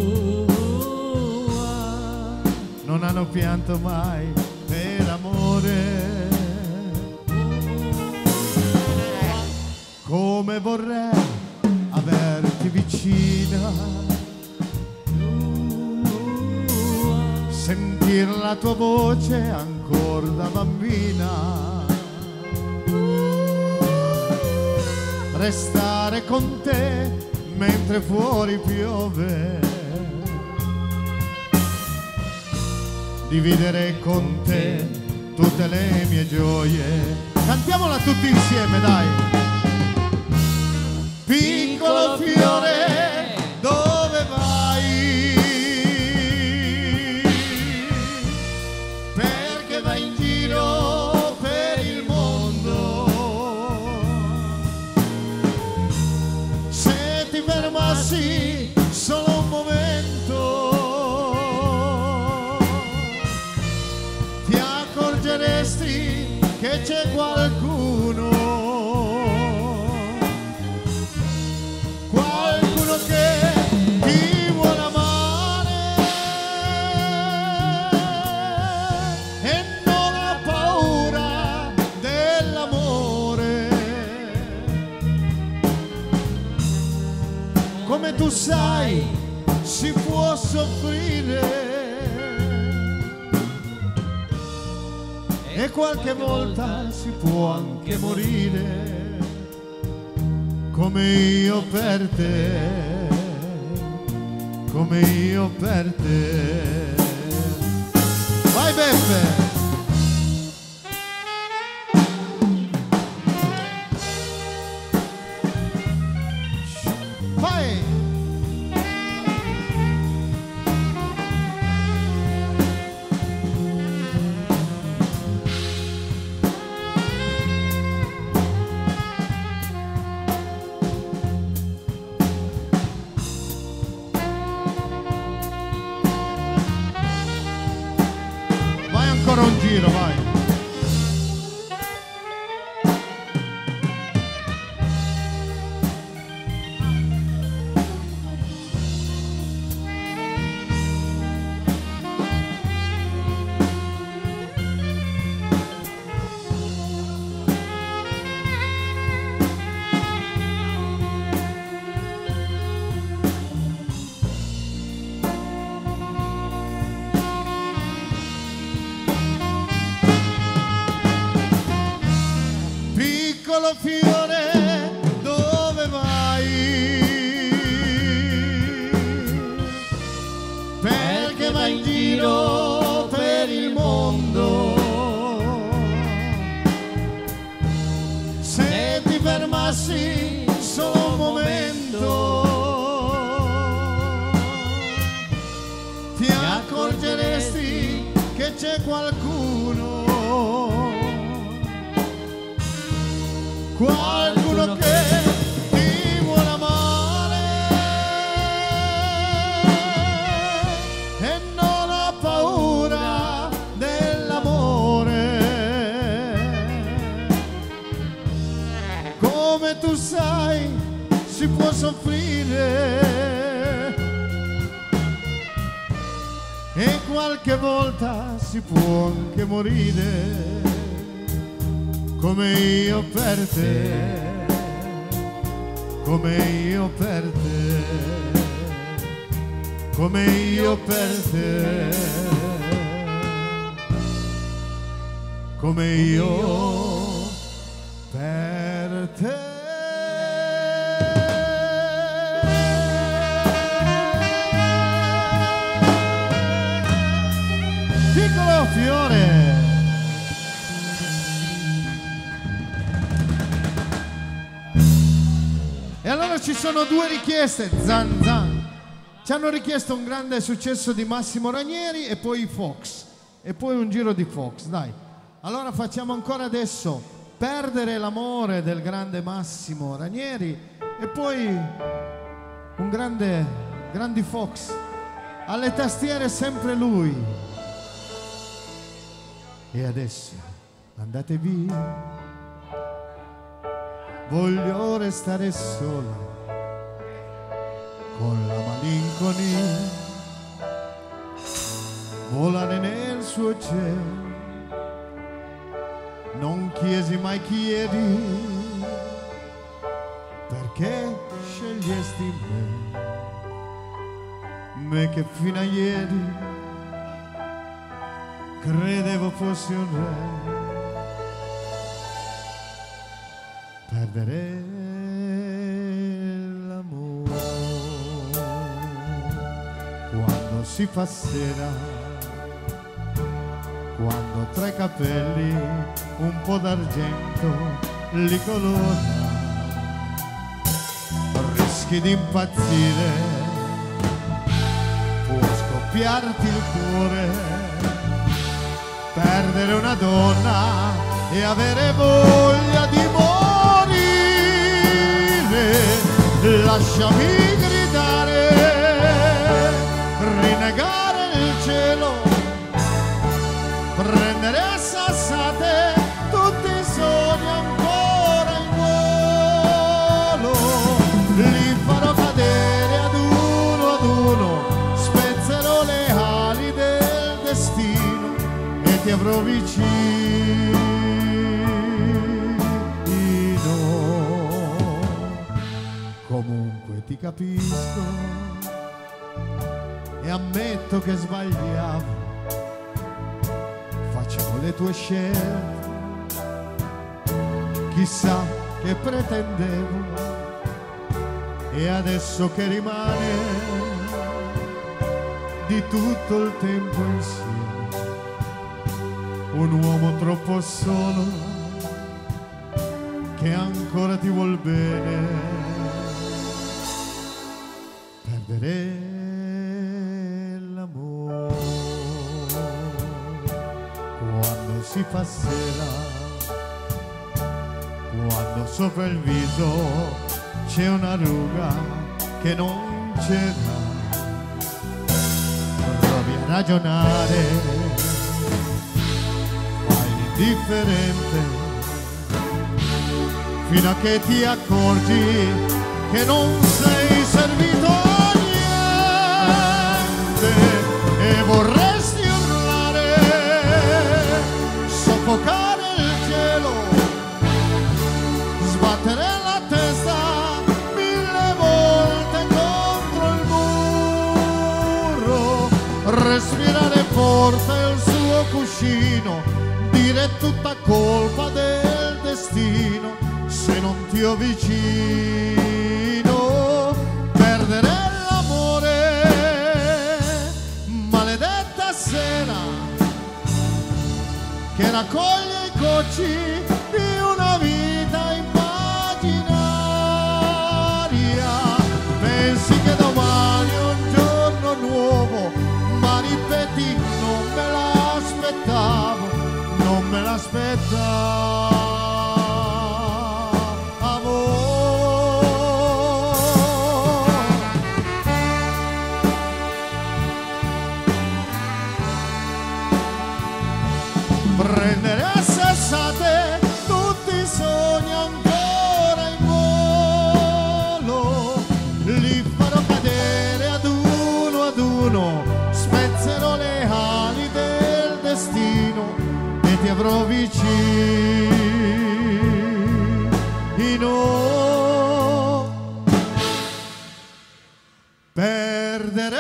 Non hanno pianto mai per amore. Come vorrei averti vicina, sentir la tua voce ancora da bambina, restare con te mentre fuori piove, dividere con te tutte le mie gioie. Cantiamola tutti insieme, dai. Piccolo fiore, dove vai? Perché vai in giro per il mondo? Se ti fermassi solo un momento, ti accorgeresti che c'è qualcuno, qualcuno che ti vuole amare e non ha paura dell'amore. Come tu sai, si può soffrire e qualche volta si può anche morire, come io per te, come io per te. Vai Beppe! Vai! Ancora un giro, vai. Piccolo fiore, dove vai? Perché vai in giro per il mondo? Se ti fermassi solo un momento, ti accorgeresti che c'è qualcuno, qualcuno che ti vuole amare e non ha paura dell'amore. Come tu sai, si può soffrire e qualche volta si può anche morire, come io per te, come io per te, come io per te, come io per te. Piccolo fiore. E allora ci sono due richieste, zan zan. Ci hanno richiesto un grande successo di Massimo Ranieri e poi Fox. E poi un giro di Fox, dai. Allora facciamo ancora adesso Perdere l'amore del grande Massimo Ranieri e poi un grande, grandi Fox. Alle tastiere sempre lui. E adesso andate via, voglio restare sola con la malinconia, volare nel suo cielo. Non chiesi mai chiedi perché scegliesti me, me che fino a ieri credevo fossi un re. Perdere l'amore quando si fa sera, quando tra i capelli un po' d'argento li colora, rischi di impazzire, può scoppiarti il cuore, perdere una donna e avere voglia di morire. Lasciami gridare, rinnegare il cielo, prendere a sassate tutti i sogni ancora in volo. Li farò cadere ad uno ad uno, spezzerò le ali del destino e ti avrò vicino. Comunque ti capisco e ammetto che sbagliavo, facevo le tue scelte, chissà che pretendevo, e adesso che rimane di tutto il tempo insieme, un uomo troppo solo che ancora ti vuol bene. Perdere l'amore quando si fa sera, quando sopra il viso c'è una ruga che non c'era. Provi a ragionare, fai l'indifferente fino a che ti accorgi che non sei servito a niente e vorresti urlare, soffocare il cielo, sbattere la testa mille volte contro il muro, respirare forte il suo cuscino, dire tutta colpa del destino se non ti ho vicino. Perdere l'amore, maledetta sera che raccoglie i cocci di una vita immaginaria. Pensi che domani è un giorno nuovo, ma ripeti non me l'aspettavo, non me l'aspettavo. Prendere a sassate tutti i sogni ancora in volo, li farò cadere ad uno ad uno, spezzerò le ali del destino e ti avrò vicino. di no. Perdere.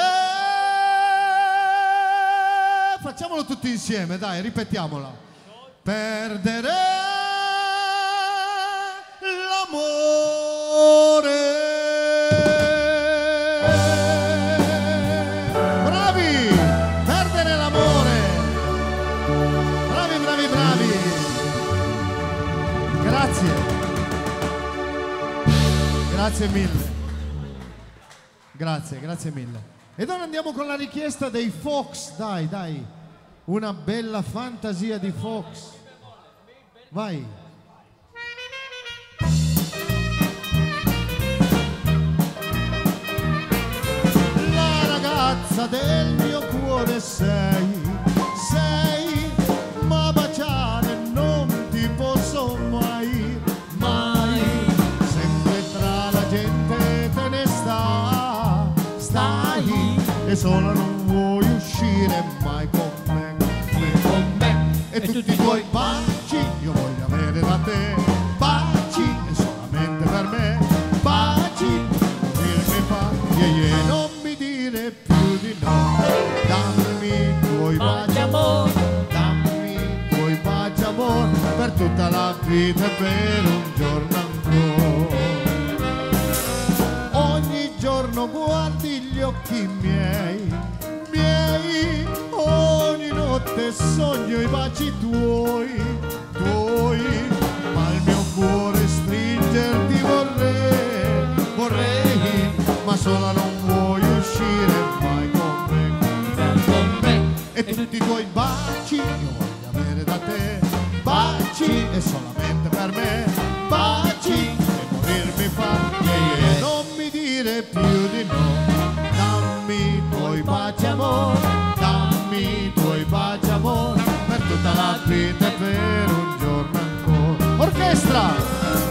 Facciamolo tutti insieme, dai, ripetiamola. Perdere l'amore. Bravi! Perdere l'amore. Bravi, bravi, bravi. Grazie. Grazie mille. Grazie, grazie mille. Ed ora andiamo con la richiesta dei Fox, dai, dai. Una bella fantasia di Fox. Vai. La ragazza del mio cuore sei, sei, ma baciare non ti posso mai, mai. Sempre tra la gente te ne sta, stai, e sola non vuoi uscire mai con me, con me. E tutti i tuoi baci io voglio avere da te, baci e solamente per me, baci, dirmi fa, yeah, yeah, non mi dire più di no, dammi i tuoi baci amor, dammi i tuoi baci amor, per tutta la vita e per un giorno ancora. Ogni giorno guardi gli occhi miei, miei, ogni notte sogno i baci tuoi, tuoi, ma il mio cuore stringerti vorrei, vorrei, ma sola non vuoi uscire mai con me, con me. E tutti i tuoi baci io voglio avere da te, baci e solamente per me, baci e morirmi fa, yeah, yeah. Non mi dire più di no, dammi i tuoi baci amor, dammi i tuoi baci amor, per tutta la vita e per un giorno ancora. Orchestra!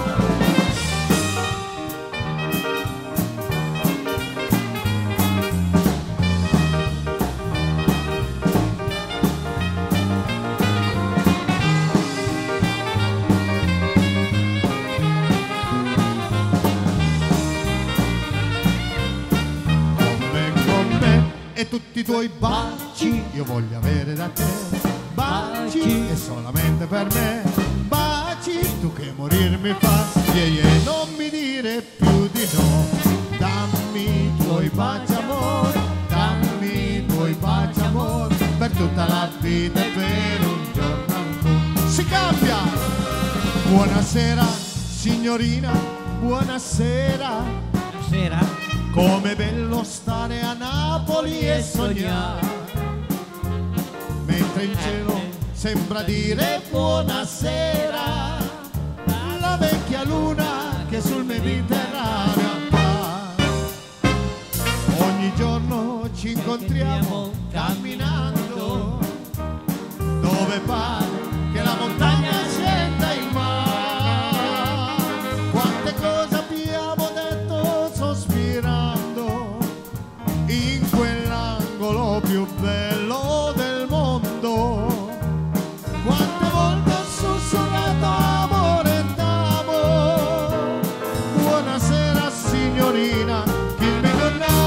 E tutti i tuoi baci io voglio avere da te, baci e solamente per me, baci tu che morirmi fa, yeah, yeah. Non mi dire più di no, dammi i tuoi baci amor, dammi i tuoi baci amor, per tutta la vita e per un giorno ancora. Si cambia! Buonasera signorina, buonasera. Buonasera. Com'è bello stare a Napoli e sognare, mentre il cielo sembra dire buonasera, la vecchia luna che sul Mediterraneo appare. Ogni giorno ci incontriamo camminando, dove pare che la montagna scenda in mare. Quante cose abbiamo detto sospirando in quell'angolo più bello del mondo. Quante volte ho sussurrato amore d'amore. Buonasera signorina, kill me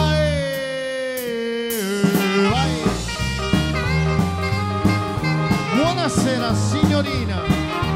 goodnight. Vai. Buonasera signorina.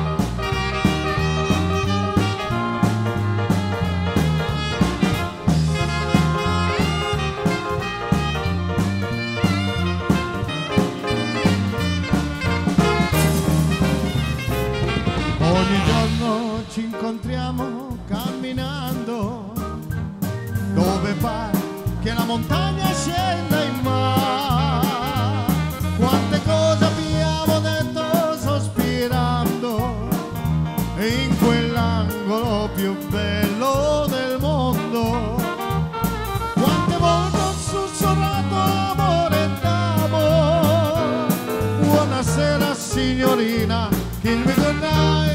Ogni giorno ci incontriamo camminando, dove pare che la montagna scenda in mare. Quante cose abbiamo detto sospirando in quell'angolo più bello del mondo. Quante volte ho sussurrato amore d'amore. Buonasera signorina, kill me goodnight.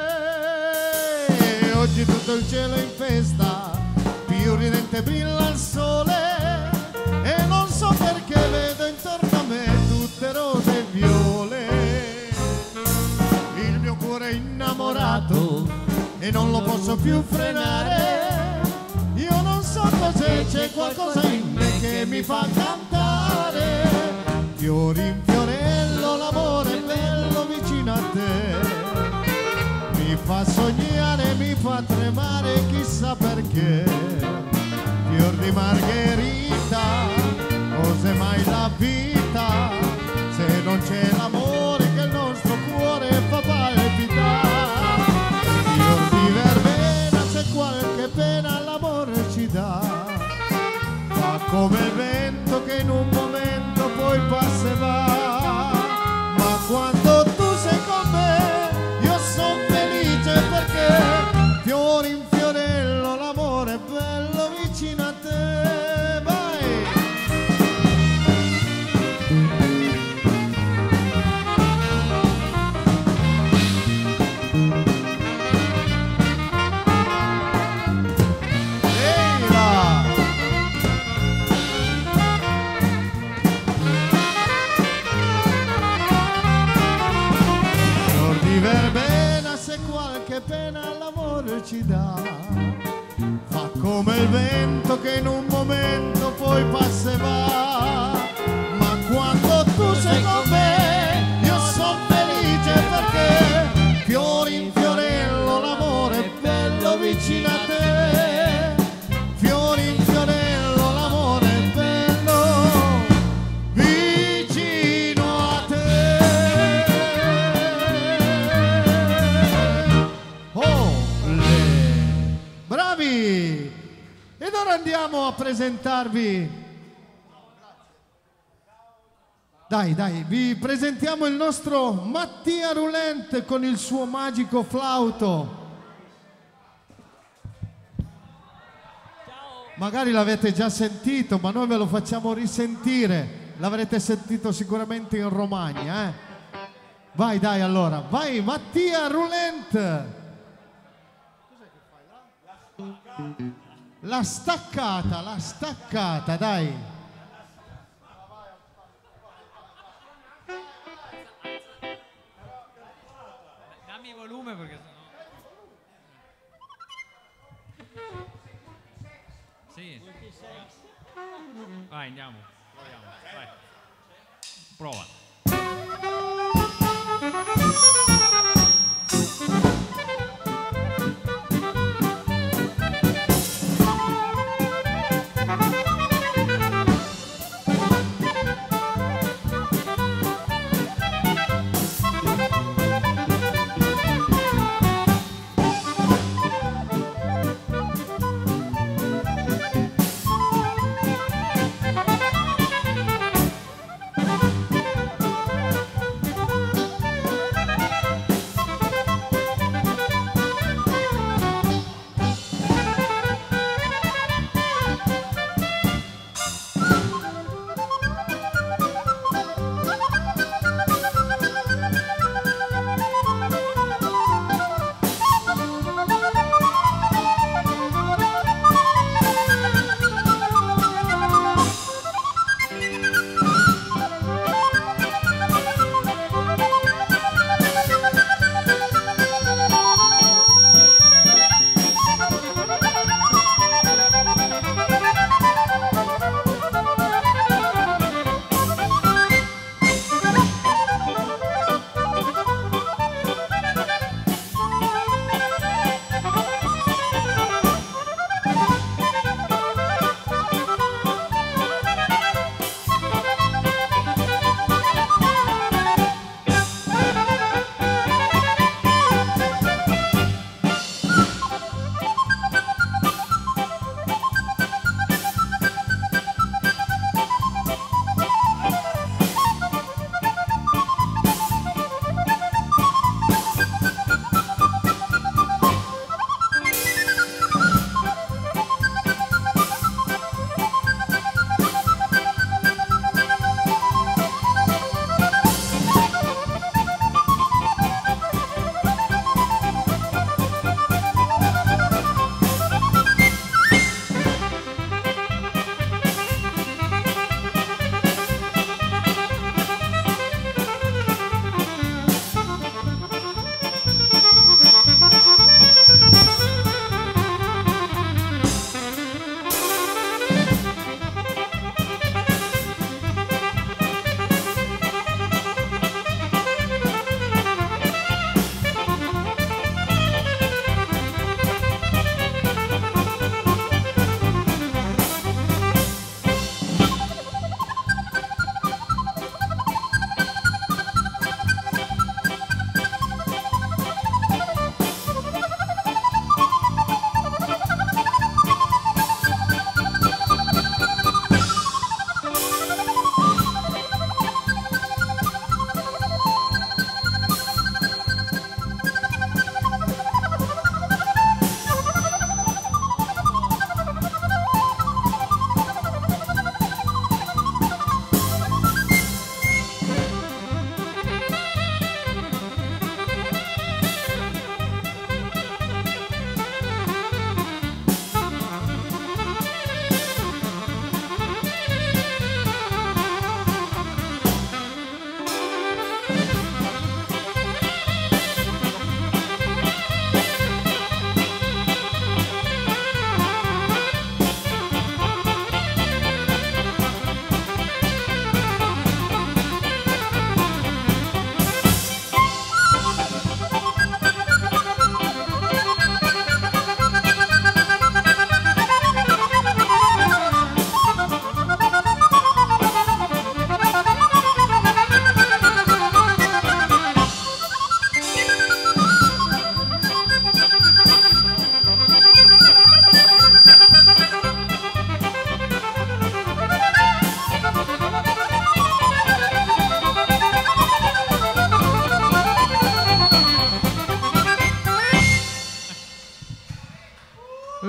Oggi tutto il cielo è in festa, più ridente brilla il sole, e non so perché vedo intorno a me tutte rose e viole. Il mio cuore è innamorato e e non lo posso più frenare. Io non so cos'è, c'è qualcosa in me che mi fa cantare. Fiori in fiorello, l'amore è bello vicino a te. Mi fa sognare, mi fa tremare, chissà perché. Fior di margherita, cos'è mai la vita se non c'è l'amore che il nostro cuore fa palpitare? Fior di verbena, se qualche pena l'amore ci dà, fa come il vento che in un momento poi passa e va. Ma quando tu sei con me io sono felice perché fiori in fiorello, l'amore è bello vicino a te. Vai! Ehi là! Fior di verbena, se qualche pena l'amore ci dà, fa come il vento che in un momento poi passa e va. Ma quando tu sei con me io sono felice perché fiori in fiorello, l'amore è bello vicino a te. Fiori in fiorello, l'amore è bello vicino a te. Oh, le bravi! Ed ora andiamo a presentarvi. Dai, dai, vi presentiamo il nostro Mattia Roulent con il suo magico flauto. Magari l'avete già sentito, ma noi ve lo facciamo risentire. L'avrete sentito sicuramente in Romagna, eh? Vai, dai, allora. Vai, Mattia Roulent. La staccata, la staccata, dai. Dammi volume perché sennò... Sì. Vai, andiamo. Proviamo. Vai. Prova.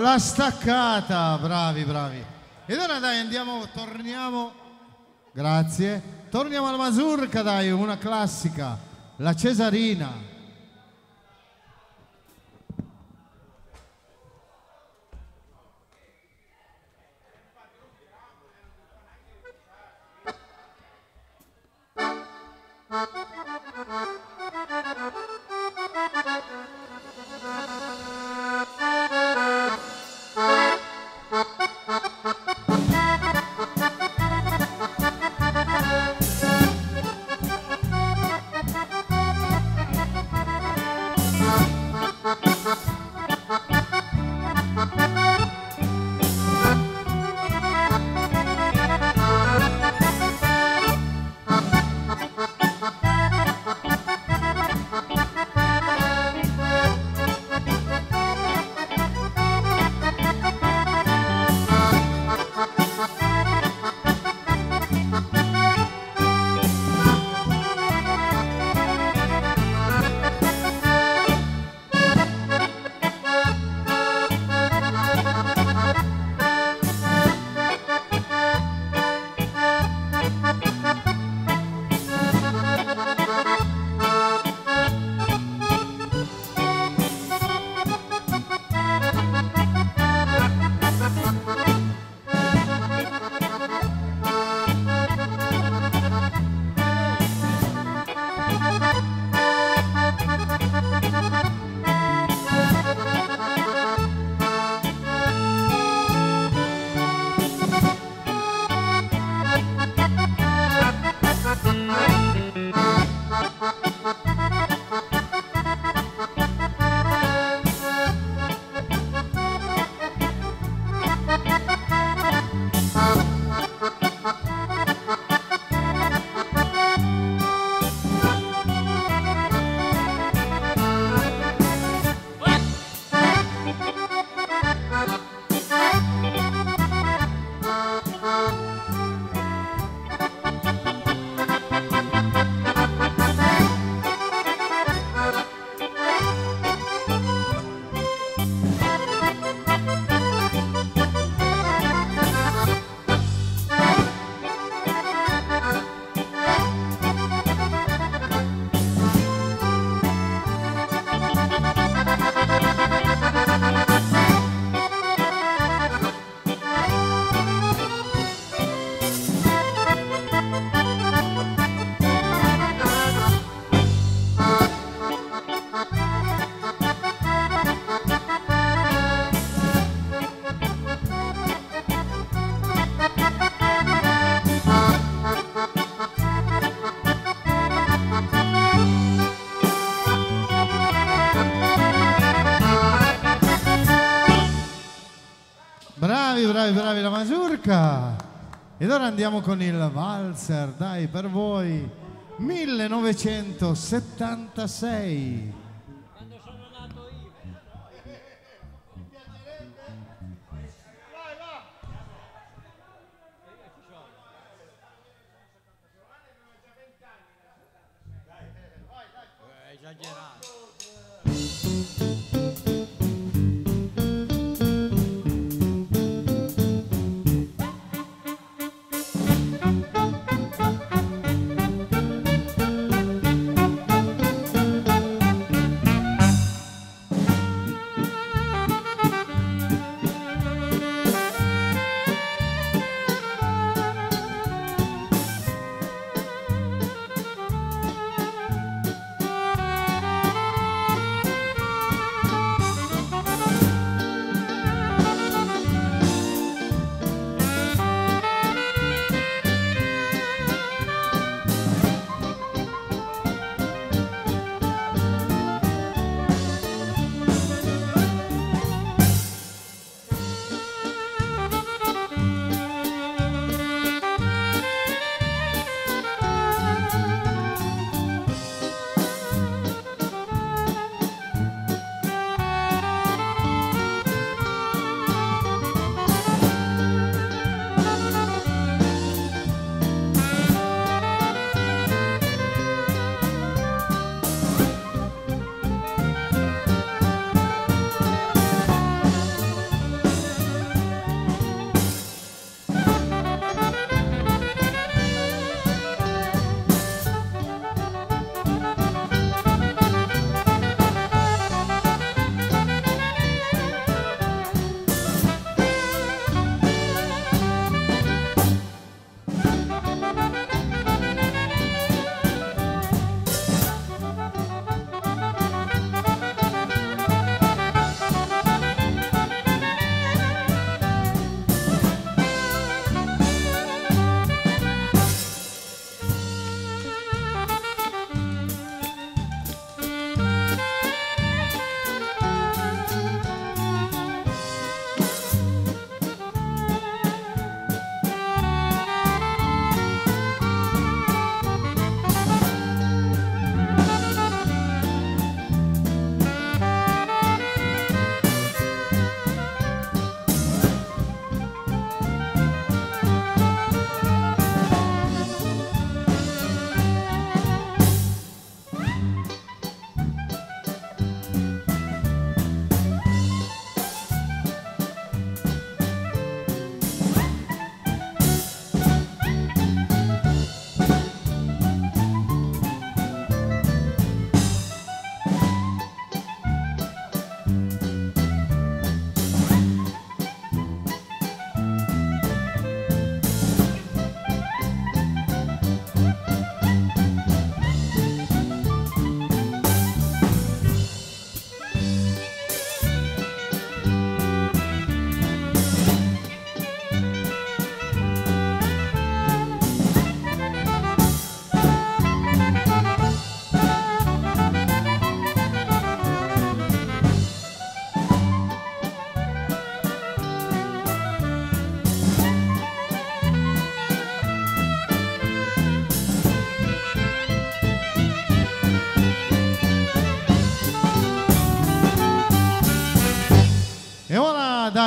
La staccata, bravi, bravi. Ed ora dai, andiamo, torniamo, grazie, torniamo alla mazurka, dai, una classica, la Cesarina. Bravi, bravi, bravi, la mazurka. Ed ora andiamo con il valzer, dai, per voi, millenovecentosettantasei. Quando sono nato io. È esagerato. Thank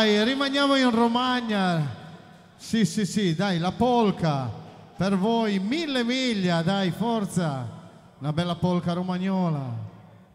dai, rimaniamo in Romagna. Sì, sì, sì, dai, la polka per voi, mille miglia, dai, forza. Una bella polka romagnola.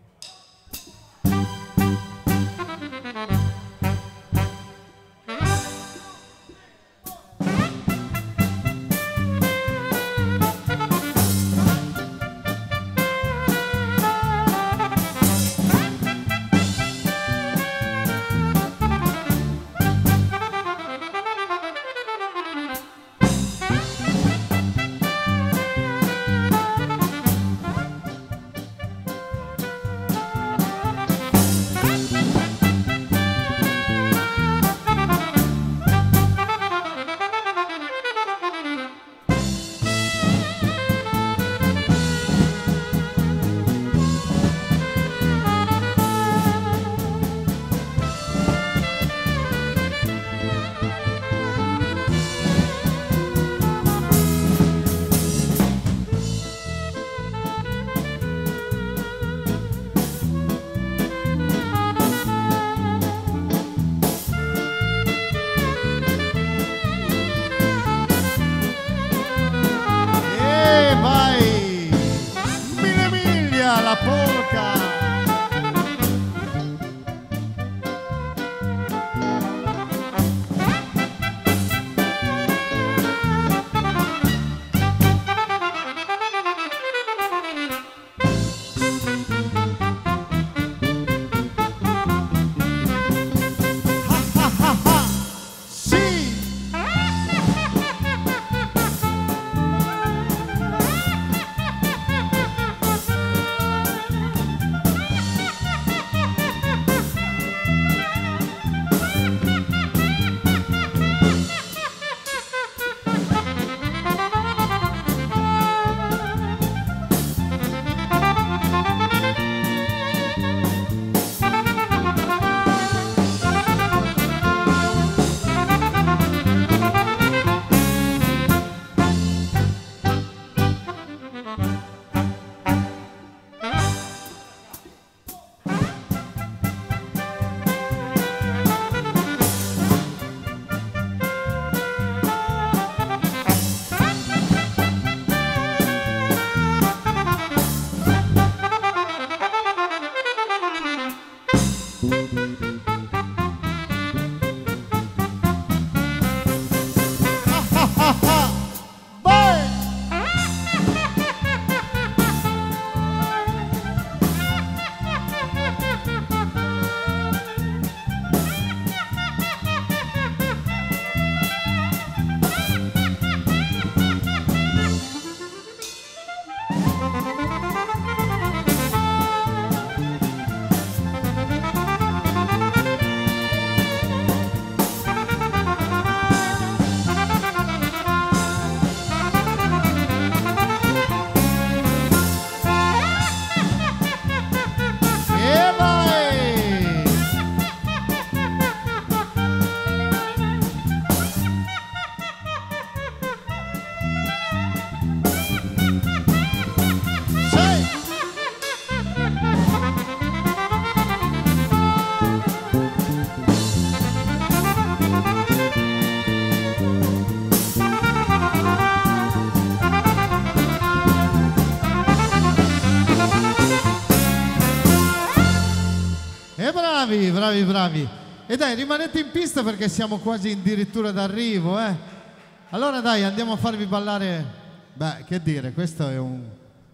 Bravi, bravi, bravi. E dai, rimanete in pista perché siamo quasi addirittura d'arrivo, eh. Allora dai, andiamo a farvi ballare. Beh, che dire, questo è un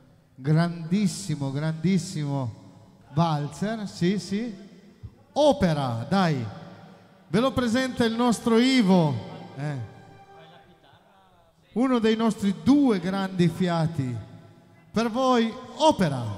grandissimo, grandissimo valzer, sì, sì. Opera, dai. Ve lo presenta il nostro Ivo, eh. Uno dei nostri due grandi fiati. Per voi, Opera.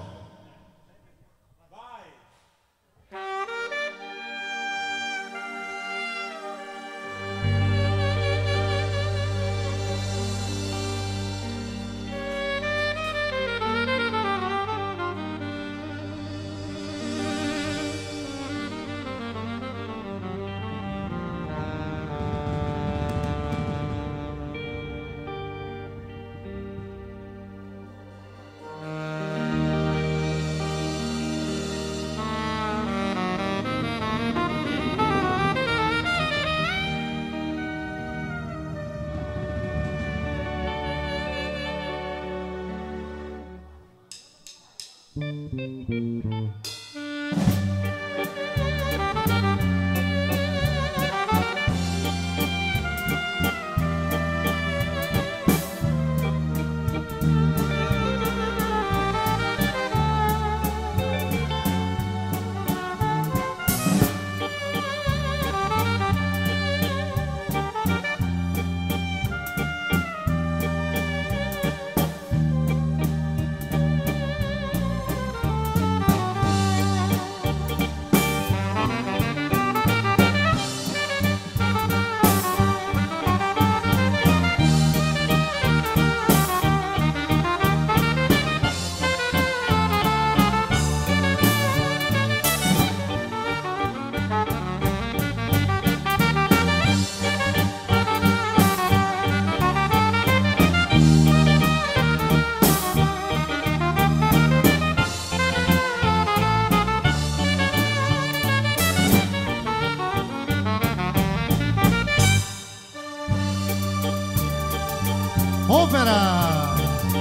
Opera!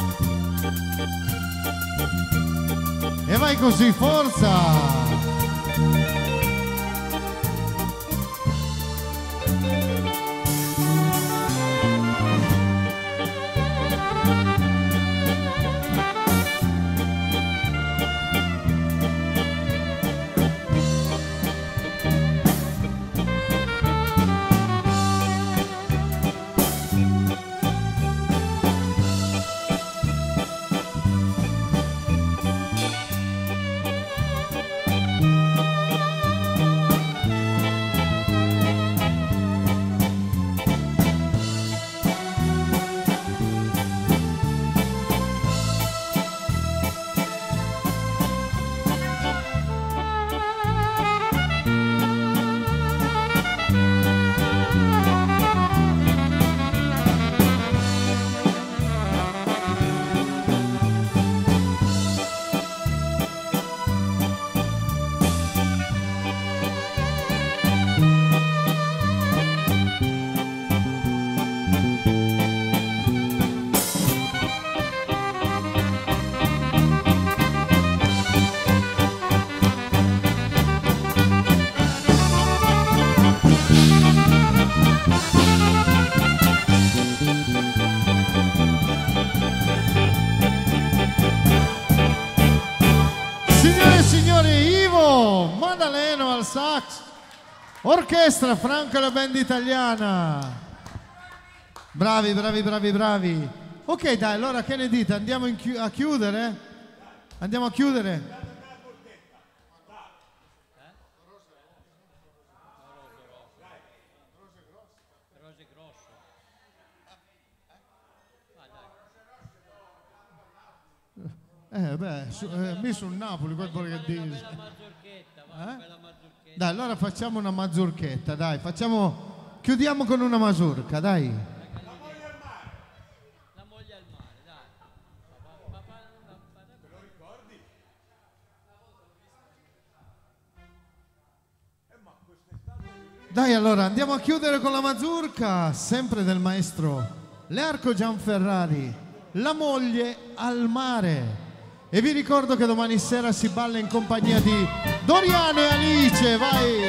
E vai così, forza! Sax, orchestra Franco e la band italiana. Bravi, bravi, bravi, bravi. Ok, dai, allora che ne dite? Andiamo in chi- a chiudere? Andiamo a chiudere? Eh beh, su, eh, mi sul Napoli, quel vuole che dici. Eh? Dai, allora facciamo una mazurchetta, dai, facciamo, chiudiamo con una mazurka, dai. La moglie al mare, dai. Te lo ricordi? Dai, allora andiamo a chiudere con la mazurka, sempre del maestro Learco Gianferrari, La moglie al mare. E vi ricordo che domani sera si balla in compagnia di Doriano e Alice, vai!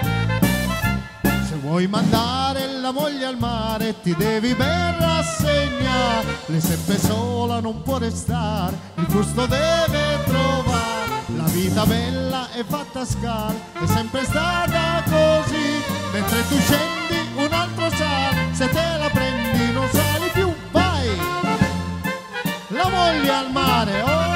Se vuoi mandare la moglie al mare ti devi ben rassegnare, lei sempre sola non può restare, il gusto deve trovare, la vita bella è fatta scala, è sempre stata così, mentre tu scendi un altro sale, se te la prendi non sali più, vai! La moglie al mare, oh!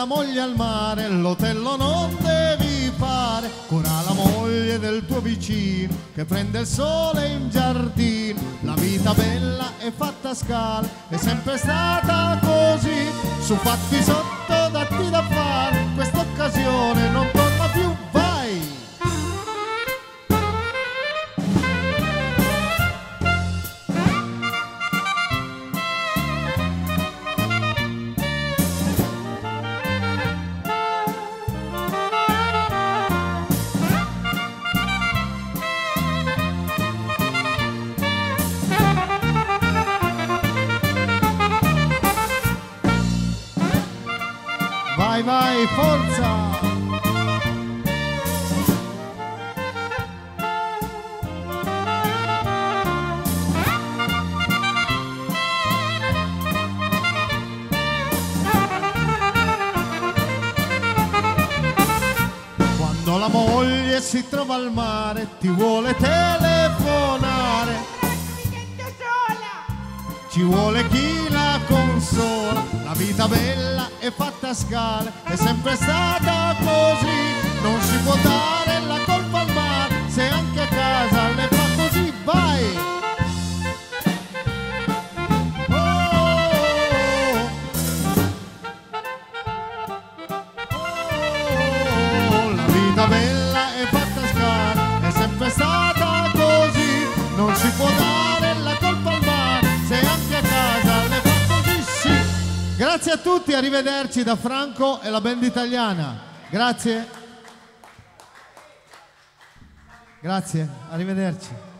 la moglie al mare, l'hotello non devi fare, cura la moglie del tuo vicino che prende il sole in giardino. La vita bella è fatta a scala, è sempre stata così, su fatti sotto datti da fare, questa occasione non torna più, vai! Vai, vai, forza! Quando la moglie si trova al mare, ti vuole telefonare, ci vuole chi la consola, la vita bella è fatta a scala, è sempre stata così, non si può dare la colpa al mare, se anche a casa le fa così, vai! Oh, oh, la vita bella è fatta a scala, è sempre stata così, non si può dare la colpa al mare, se anche a casa le fa così, sì. Grazie a tutti, arrivederci da Franco e la band italiana. Grazie. Grazie, arrivederci.